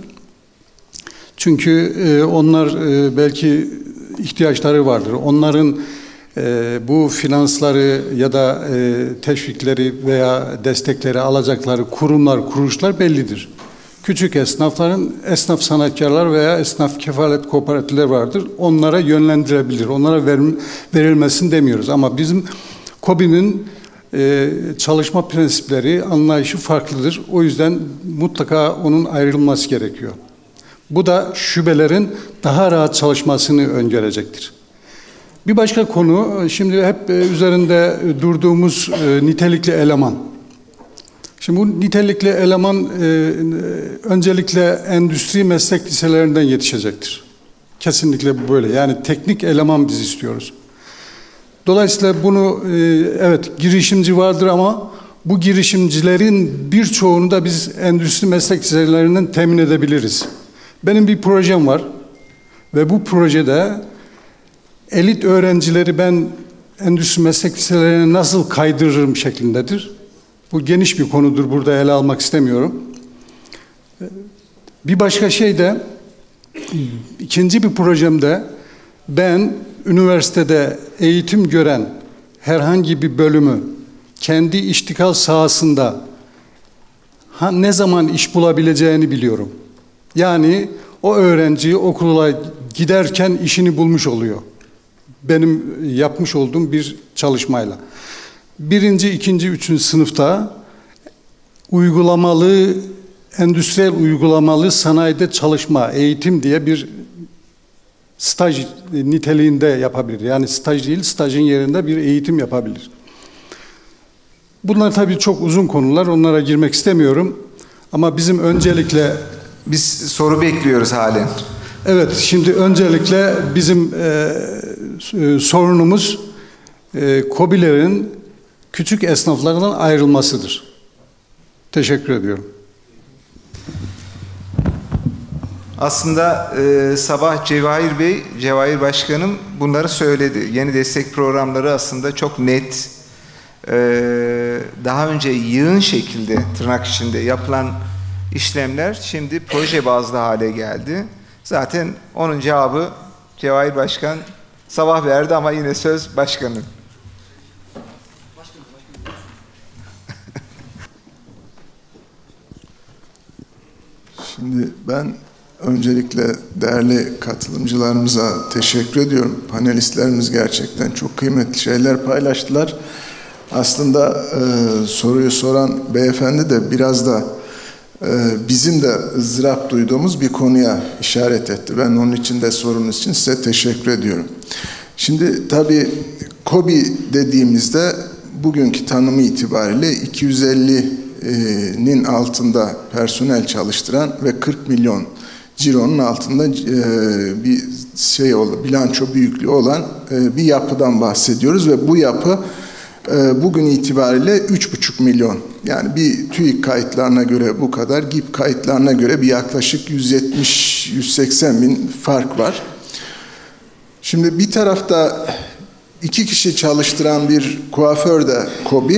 Çünkü e, onlar e, belki ihtiyaçları vardır. Onların e, bu finansları ya da e, teşvikleri veya destekleri alacakları kurumlar, kuruluşlar bellidir. Küçük esnafların esnaf sanatkarlar veya esnaf kefalet kooperatifleri vardır. Onlara yönlendirebilir. Onlara verim, verilmesini demiyoruz. Ama bizim KOBİ'nin e, çalışma prensipleri, anlayışı farklıdır. O yüzden mutlaka onun ayrılması gerekiyor. Bu da şubelerin daha rahat çalışmasını öngörecektir. Bir başka konu, şimdi hep üzerinde durduğumuz e, nitelikli eleman. Şimdi bu nitelikli eleman e, öncelikle endüstri meslek liselerinden yetişecektir. Kesinlikle böyle. Yani teknik eleman biz istiyoruz. Dolayısıyla bunu e, evet girişimci vardır ama bu girişimcilerin birçoğunu da biz endüstri meslek liselerinden temin edebiliriz. Benim bir projem var ve bu projede elit öğrencileri ben endüstri meslek liselerine nasıl kaydırırım şeklindedir. Bu geniş bir konudur, burada ele almak istemiyorum. Bir başka şey de, ikinci bir projemde ben üniversitede eğitim gören herhangi bir bölümü kendi iştikal sahasında ha, ne zaman iş bulabileceğini biliyorum. Yani o öğrenci okula giderken işini bulmuş oluyor. Benim yapmış olduğum bir çalışmayla. Birinci, ikinci, üçüncü sınıfta uygulamalı, endüstriyel uygulamalı sanayide çalışma, eğitim diye bir staj niteliğinde yapabilir. Yani staj değil, stajın yerinde bir eğitim yapabilir. Bunlar tabii çok uzun konular, onlara girmek istemiyorum. Ama bizim öncelikle... Biz soru bekliyoruz halen. Evet, şimdi öncelikle bizim e, e, sorunumuz e, KOBİ'lerin küçük esnaflardan ayrılmasıdır. Teşekkür ediyorum. Aslında e, sabah Cevahir Bey, Cevahir Başkanım bunları söyledi. Yeni destek programları aslında çok net, e, daha önce yığın şekilde tırnak içinde yapılan işlemler şimdi proje bazlı hale geldi. Zaten onun cevabı Cevahir Başkan sabah verdi ama yine söz başkanın. Şimdi ben öncelikle değerli katılımcılarımıza teşekkür ediyorum. Panelistlerimiz gerçekten çok kıymetli şeyler paylaştılar. Aslında e, soruyu soran beyefendi de biraz da e, bizim de ızdırap duyduğumuz bir konuya işaret etti. Ben onun için de sorunuz için size teşekkür ediyorum. Şimdi tabii KOBİ dediğimizde bugünkü tanımı itibariyle iki yüz ellinin altında personel çalıştıran ve kırk milyon cironun altında bir şey bilanço büyüklüğü olan bir yapıdan bahsediyoruz ve bu yapı bugün itibariyle üç buçuk milyon. Yani bir TÜİK kayıtlarına göre bu kadar, G İ P kayıtlarına göre bir yaklaşık yüz yetmiş yüz seksen bin fark var. Şimdi bir tarafta iki kişi çalıştıran bir kuaför de KOBİ,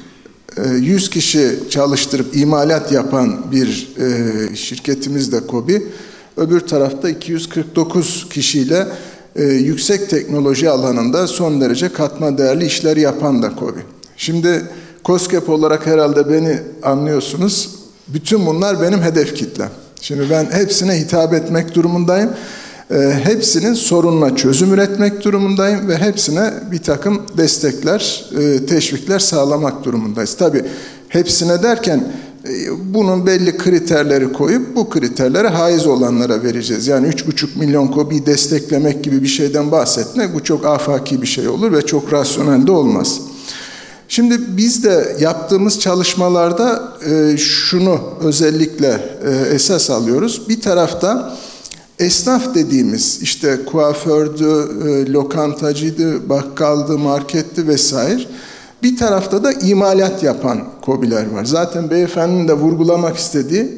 yüz kişi çalıştırıp imalat yapan bir şirketimiz de KOBİ, öbür tarafta iki yüz kırk dokuz kişiyle yüksek teknoloji alanında son derece katma değerli işler yapan da KOBİ. Şimdi KOSGEB olarak herhalde beni anlıyorsunuz. Bütün bunlar benim hedef kitlem. Şimdi ben hepsine hitap etmek durumundayım. Hepsinin sorununa çözüm üretmek durumundayım ve hepsine bir takım destekler, teşvikler sağlamak durumundayız. Tabii hepsine derken bunun belli kriterleri koyup bu kriterlere haiz olanlara vereceğiz. Yani üç buçuk milyon KOBİ'yi desteklemek gibi bir şeyden bahsetmek bu çok afaki bir şey olur ve çok rasyonel de olmaz. Şimdi biz de yaptığımız çalışmalarda şunu özellikle esas alıyoruz. Bir tarafta esnaf dediğimiz işte kuafördü, lokantacıydı, bakkaldı, marketti vesaire. Bir tarafta da imalat yapan KOBİ'ler var. Zaten beyefendinin de vurgulamak istediği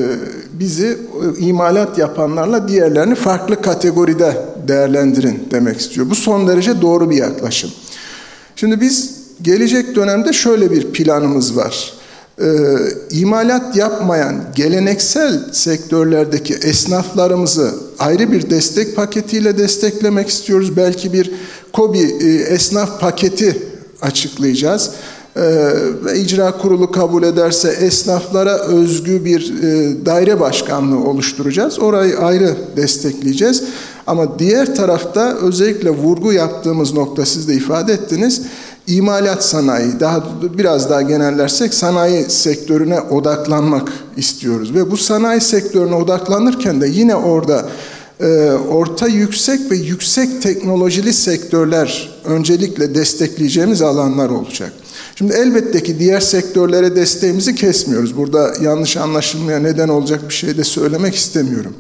bizi imalat yapanlarla diğerlerini farklı kategoride değerlendirin demek istiyor. Bu son derece doğru bir yaklaşım. Şimdi biz gelecek dönemde şöyle bir planımız var. Ee, imalat yapmayan geleneksel sektörlerdeki esnaflarımızı ayrı bir destek paketiyle desteklemek istiyoruz. Belki bir KOBİ e, esnaf paketi açıklayacağız. Ee, ve icra kurulu kabul ederse esnaflara özgü bir e, daire başkanlığı oluşturacağız. Orayı ayrı destekleyeceğiz. Ama diğer tarafta özellikle vurgu yaptığımız nokta siz de ifade ettiniz. İmalat sanayi, daha biraz daha genellersek sanayi sektörüne odaklanmak istiyoruz. Ve bu sanayi sektörüne odaklanırken de yine orada e, orta yüksek ve yüksek teknolojili sektörler öncelikle destekleyeceğimiz alanlar olacak. Şimdi elbette ki diğer sektörlere desteğimizi kesmiyoruz. Burada yanlış anlaşılmaya neden olacak bir şey de söylemek istemiyorum.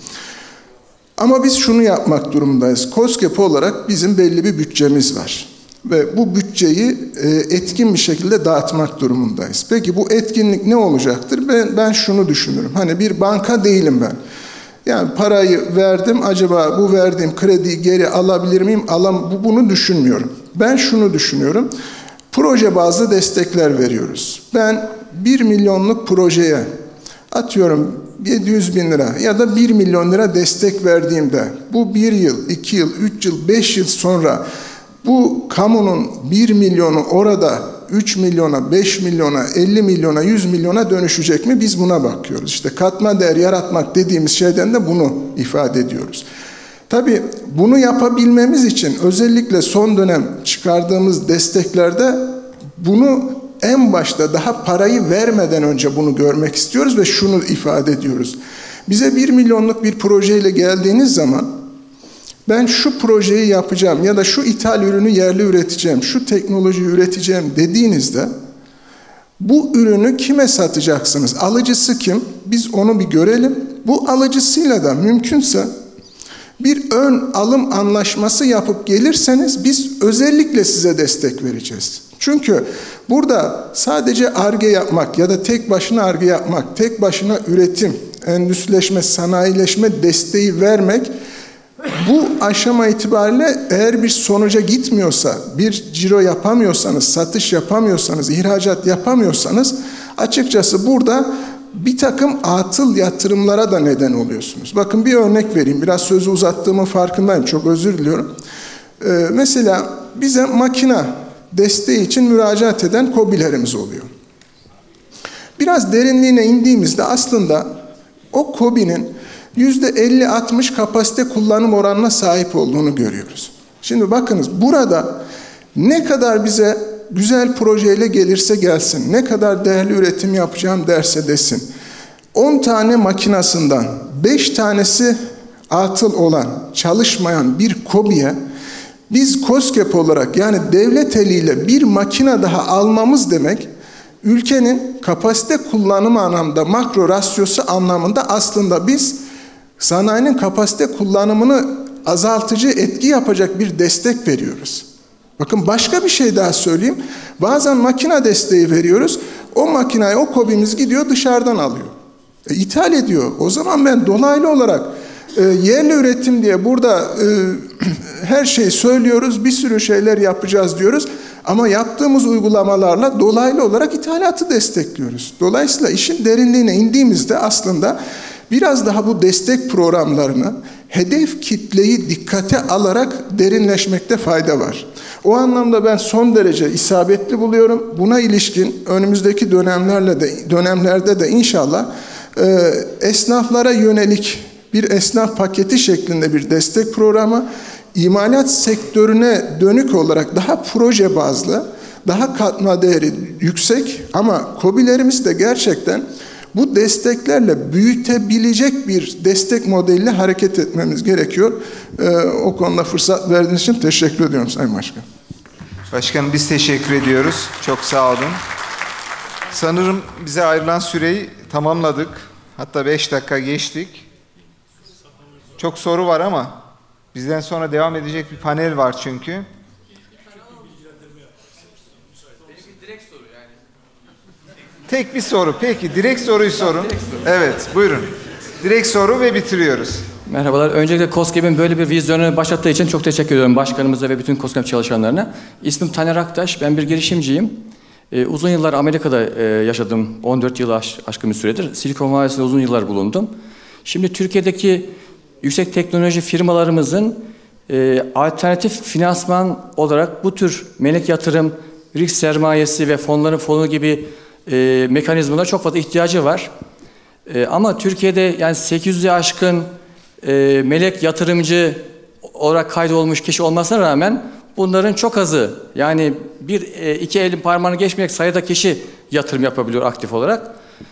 Ama biz şunu yapmak durumundayız. KOSGEB olarak bizim belli bir bütçemiz var. Ve bu bütçeyi etkin bir şekilde dağıtmak durumundayız. Peki bu etkinlik ne olacaktır? Ben, ben şunu düşünürüm. Hani bir banka değilim ben. Yani parayı verdim, acaba bu verdiğim krediyi geri alabilir miyim? Alam, bunu düşünmüyorum. Ben şunu düşünüyorum. Proje bazlı destekler veriyoruz. Ben bir milyonluk projeye atıyorum yedi yüz bin lira ya da bir milyon lira destek verdiğimde bu bir yıl, iki yıl, üç yıl, beş yıl sonra bu kamunun bir milyonu orada üç milyona, beş milyona, elli milyona, yüz milyona dönüşecek mi? Biz buna bakıyoruz. İşte katma değer yaratmak dediğimiz şeyden de bunu ifade ediyoruz. Tabii bunu yapabilmemiz için özellikle son dönem çıkardığımız desteklerde bunu en başta daha parayı vermeden önce bunu görmek istiyoruz ve şunu ifade ediyoruz. Bize bir milyonluk bir projeyle geldiğiniz zaman ben şu projeyi yapacağım ya da şu ithal ürünü yerli üreteceğim, şu teknolojiyi üreteceğim dediğinizde bu ürünü kime satacaksınız? Alıcısı kim? Biz onu bir görelim. Bu alıcısıyla da mümkünse bir ön alım anlaşması yapıp gelirseniz biz özellikle size destek vereceğiz. Çünkü burada sadece Ar-Ge yapmak ya da tek başına Ar-Ge yapmak, tek başına üretim, endüstrileşme, sanayileşme desteği vermek bu aşama itibariyle eğer bir sonuca gitmiyorsa, bir ciro yapamıyorsanız, satış yapamıyorsanız, ihracat yapamıyorsanız açıkçası burada bir takım atıl yatırımlara da neden oluyorsunuz. Bakın bir örnek vereyim. Biraz sözü uzattığımın farkındayım. Çok özür diliyorum. Ee, mesela bize makina desteği için müracaat eden KOBİ'lerimiz oluyor. Biraz derinliğine indiğimizde aslında o KOBİ'nin yüzde elli altmış kapasite kullanım oranına sahip olduğunu görüyoruz. Şimdi bakınız burada ne kadar bize güzel projeyle gelirse gelsin, ne kadar değerli üretim yapacağım derse desin, on tane makinasından beş tanesi atıl olan, çalışmayan bir KOBİ'ye biz KOSGEB olarak yani devlet eliyle bir makine daha almamız demek, ülkenin kapasite kullanımı anlamda, makro rasyosu anlamında aslında biz sanayinin kapasite kullanımını azaltıcı etki yapacak bir destek veriyoruz. Bakın başka bir şey daha söyleyeyim. Bazen makine desteği veriyoruz. O makinayı, o KOBİ'miz gidiyor dışarıdan alıyor. E, ithal ediyor. O zaman ben dolaylı olarak e, yerli üretim diye burada e, her şeyi söylüyoruz, bir sürü şeyler yapacağız diyoruz. Ama yaptığımız uygulamalarla dolaylı olarak ithalatı destekliyoruz. Dolayısıyla işin derinliğine indiğimizde aslında biraz daha bu destek programlarını, hedef kitleyi dikkate alarak derinleşmekte fayda var. O anlamda ben son derece isabetli buluyorum. Buna ilişkin önümüzdeki dönemlerle de dönemlerde de inşallah e, esnaflara yönelik bir esnaf paketi şeklinde bir destek programı, imalat sektörüne dönük olarak daha proje bazlı, daha katma değeri yüksek ama KOBİ'lerimiz de gerçekten bu desteklerle büyütebilecek bir destek modeliyle hareket etmemiz gerekiyor. Ee, o konuda fırsat verdiğiniz için teşekkür ediyorum Sayın Başkan. Başkanım biz teşekkür ediyoruz. Çok sağ olun. Sanırım bize ayrılan süreyi tamamladık. Hatta beş dakika geçtik. Çok soru var ama bizden sonra devam edecek bir panel var çünkü. Tek bir soru. Peki direkt soruyu sorun. Evet buyurun. Direkt soru ve bitiriyoruz. Merhabalar. Öncelikle KOSGEB'in böyle bir vizyonu başlattığı için çok teşekkür ediyorum başkanımıza ve bütün KOSGEB çalışanlarına. İsmim Taner Aktaş. Ben bir girişimciyim. Ee, uzun yıllar Amerika'da e, yaşadım. on dört yıl aş, aşkın bir süredir. Silikon Vadisi'nde uzun yıllar bulundum. Şimdi Türkiye'deki yüksek teknoloji firmalarımızın e, alternatif finansman olarak bu tür melek yatırım, risk sermayesi ve fonların fonu gibi e, mekanizmalara çok fazla ihtiyacı var. E, ama Türkiye'de yani sekiz yüz'e aşkın e, melek yatırımcı olarak kaydolmuş kişi olmasına rağmen bunların çok azı, yani bir e, iki elin parmağını geçmeyecek sayıda kişi yatırım yapabiliyor aktif olarak.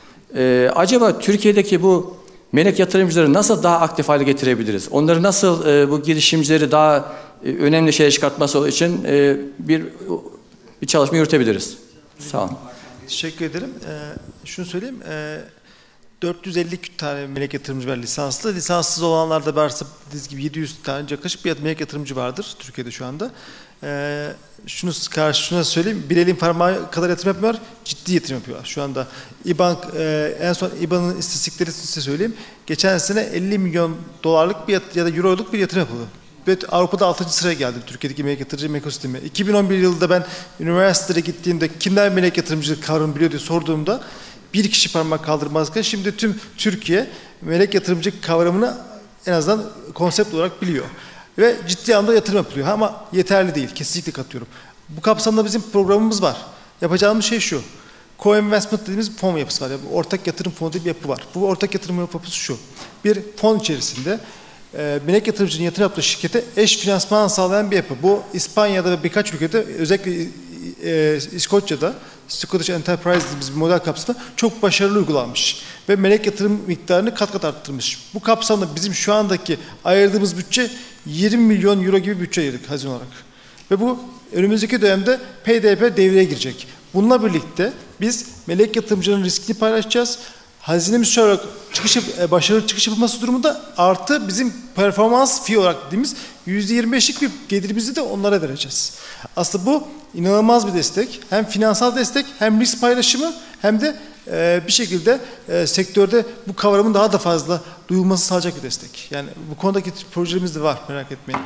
E, acaba Türkiye'deki bu melek yatırımcıları nasıl daha aktif hale getirebiliriz? Onları nasıl e, bu girişimcileri daha e, önemli şeye çıkartması için e, bir bir çalışma yürütebiliriz? Sağ olun. Teşekkür ederim. Ee, şunu söyleyeyim. Ee, dört yüz elli tane melek yatırımcı var lisanslı. Lisanssız olanlarda varsa dediğiniz gibi yedi yüz tane yaklaşık bir melek yatırımcı vardır Türkiye'de şu anda. Ee, şunu karşı şuna söyleyeyim. Bir elin parmağı kadar yatırım yapmıyorlar. Ciddi yatırım yapıyorlar şu anda. İBAN e, en son İBAN'ın istatistikleri size söyleyeyim. Geçen sene elli milyon dolarlık bir ya da euroluk bir yatırım yapıldı. Ve Avrupa'da altıncı sıraya geldi Türkiye'deki melek yatırımcı ekosistemi. iki bin on bir yılında ben üniversiteye gittiğimde kimler melek yatırımcılık kavramını biliyor diye sorduğumda bir kişi parmak kaldırmazken şimdi tüm Türkiye melek yatırımcılık kavramını en azından konsept olarak biliyor. Ve ciddi anlamda yatırım yapılıyor ama yeterli değil. Kesinlikle katıyorum. Bu kapsamda bizim programımız var. Yapacağımız şey şu. Co-investment dediğimiz fon yapısı var. Yani ortak yatırım fonu diye bir yapı var. Bu ortak yatırım yapısı şu. Bir fon içerisinde e, melek yatırımcının yatırım yaptığı şirkete eş finansman sağlayan bir yapı. Bu İspanya'da ve birkaç ülkede özellikle e, İskoçya'da Scottish Enterprise dediğimiz bir model kapsamında çok başarılı uygulanmış. Ve melek yatırım miktarını kat kat arttırmış. Bu kapsamda bizim şu andaki ayırdığımız bütçe yirmi milyon euro gibi bütçe ayırdık hazine olarak. Ve bu önümüzdeki dönemde P D P devreye girecek. Bununla birlikte biz melek yatırımcının riskini paylaşacağız. Hazinemiz olarak çıkış, başarılı çıkış yapılması durumunda artı bizim performans fee olarak dediğimiz yüzde yirmi beş'lik bir gelirimizi de onlara vereceğiz. Aslında bu inanılmaz bir destek. Hem finansal destek hem risk paylaşımı hem de e, bir şekilde e, sektörde bu kavramın daha da fazla duyulması sağlayacak bir destek. Yani bu konudaki projelerimiz de var, merak etmeyin.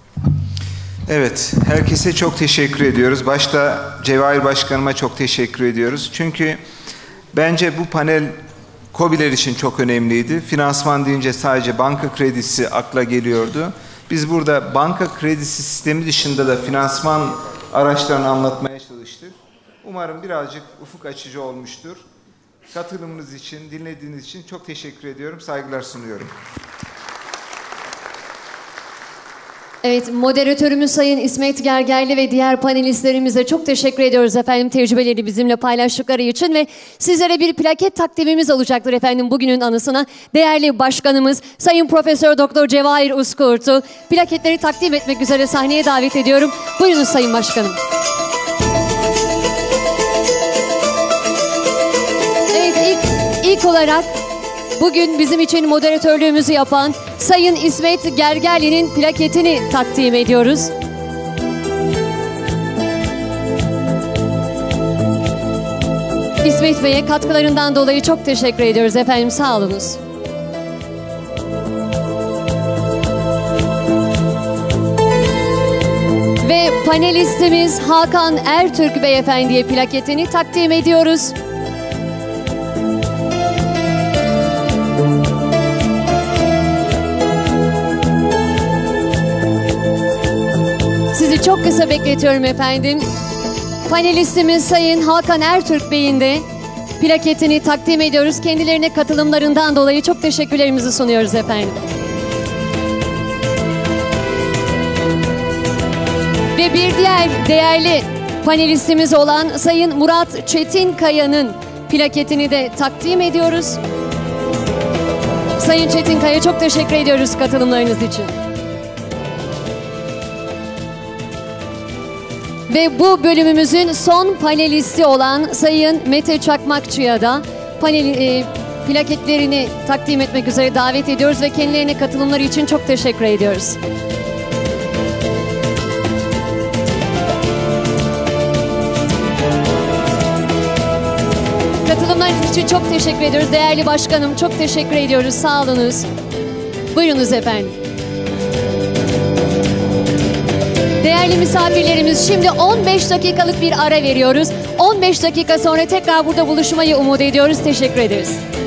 Evet, herkese çok teşekkür ediyoruz. Başta Cevahir Başkanıma çok teşekkür ediyoruz. Çünkü bence bu panel KOBİ'ler için çok önemliydi. Finansman deyince sadece banka kredisi akla geliyordu. Biz burada banka kredisi sistemi dışında da finansman araçlarını anlatmaya çalıştık. Umarım birazcık ufuk açıcı olmuştur. Katılımınız için, dinlediğiniz için çok teşekkür ediyorum. Saygılar sunuyorum. Evet, moderatörümüz Sayın İsmet Gergerli ve diğer panelistlerimize çok teşekkür ediyoruz efendim tecrübeleri bizimle paylaştıkları için ve sizlere bir plaket takdimimiz olacaktır efendim bugünün anısına. Değerli başkanımız Sayın Profesör Doktor Cevahir Uskurt'u plaketleri takdim etmek üzere sahneye davet ediyorum. Buyurunuz Sayın Başkanım. Evet, ilk, ilk olarak bugün bizim için moderatörlüğümüzü yapan Sayın İsmet Gergerli'nin plaketini takdim ediyoruz. İsmet Bey'e katkılarından dolayı çok teşekkür ediyoruz efendim. Sağ olunuz. Ve panelistimiz Hakan Ertürk Beyefendi'ye plaketini takdim ediyoruz. Sizi çok kısa bekletiyorum efendim. Panelistimiz Sayın Hakan Ertürk Bey'in de plaketini takdim ediyoruz. Kendilerine katılımlarından dolayı çok teşekkürlerimizi sunuyoruz efendim. Ve bir diğer değerli panelistimiz olan Sayın Murat Çetinkaya'nın plaketini de takdim ediyoruz. Sayın Çetinkaya çok teşekkür ediyoruz katılımlarınız için. Ve bu bölümümüzün son panelisti olan Sayın Mete Çakmakçı'ya da panel, e, plaketlerini takdim etmek üzere davet ediyoruz ve kendilerine katılımları için çok teşekkür ediyoruz. Katılımlarınız için çok teşekkür ediyoruz. Değerli başkanım çok teşekkür ediyoruz. Sağ olunuz. Buyurunuz efendim. Değerli misafirlerimiz, şimdi on beş dakikalık bir ara veriyoruz. on beş dakika sonra tekrar burada buluşmayı umut ediyoruz. Teşekkür ederiz.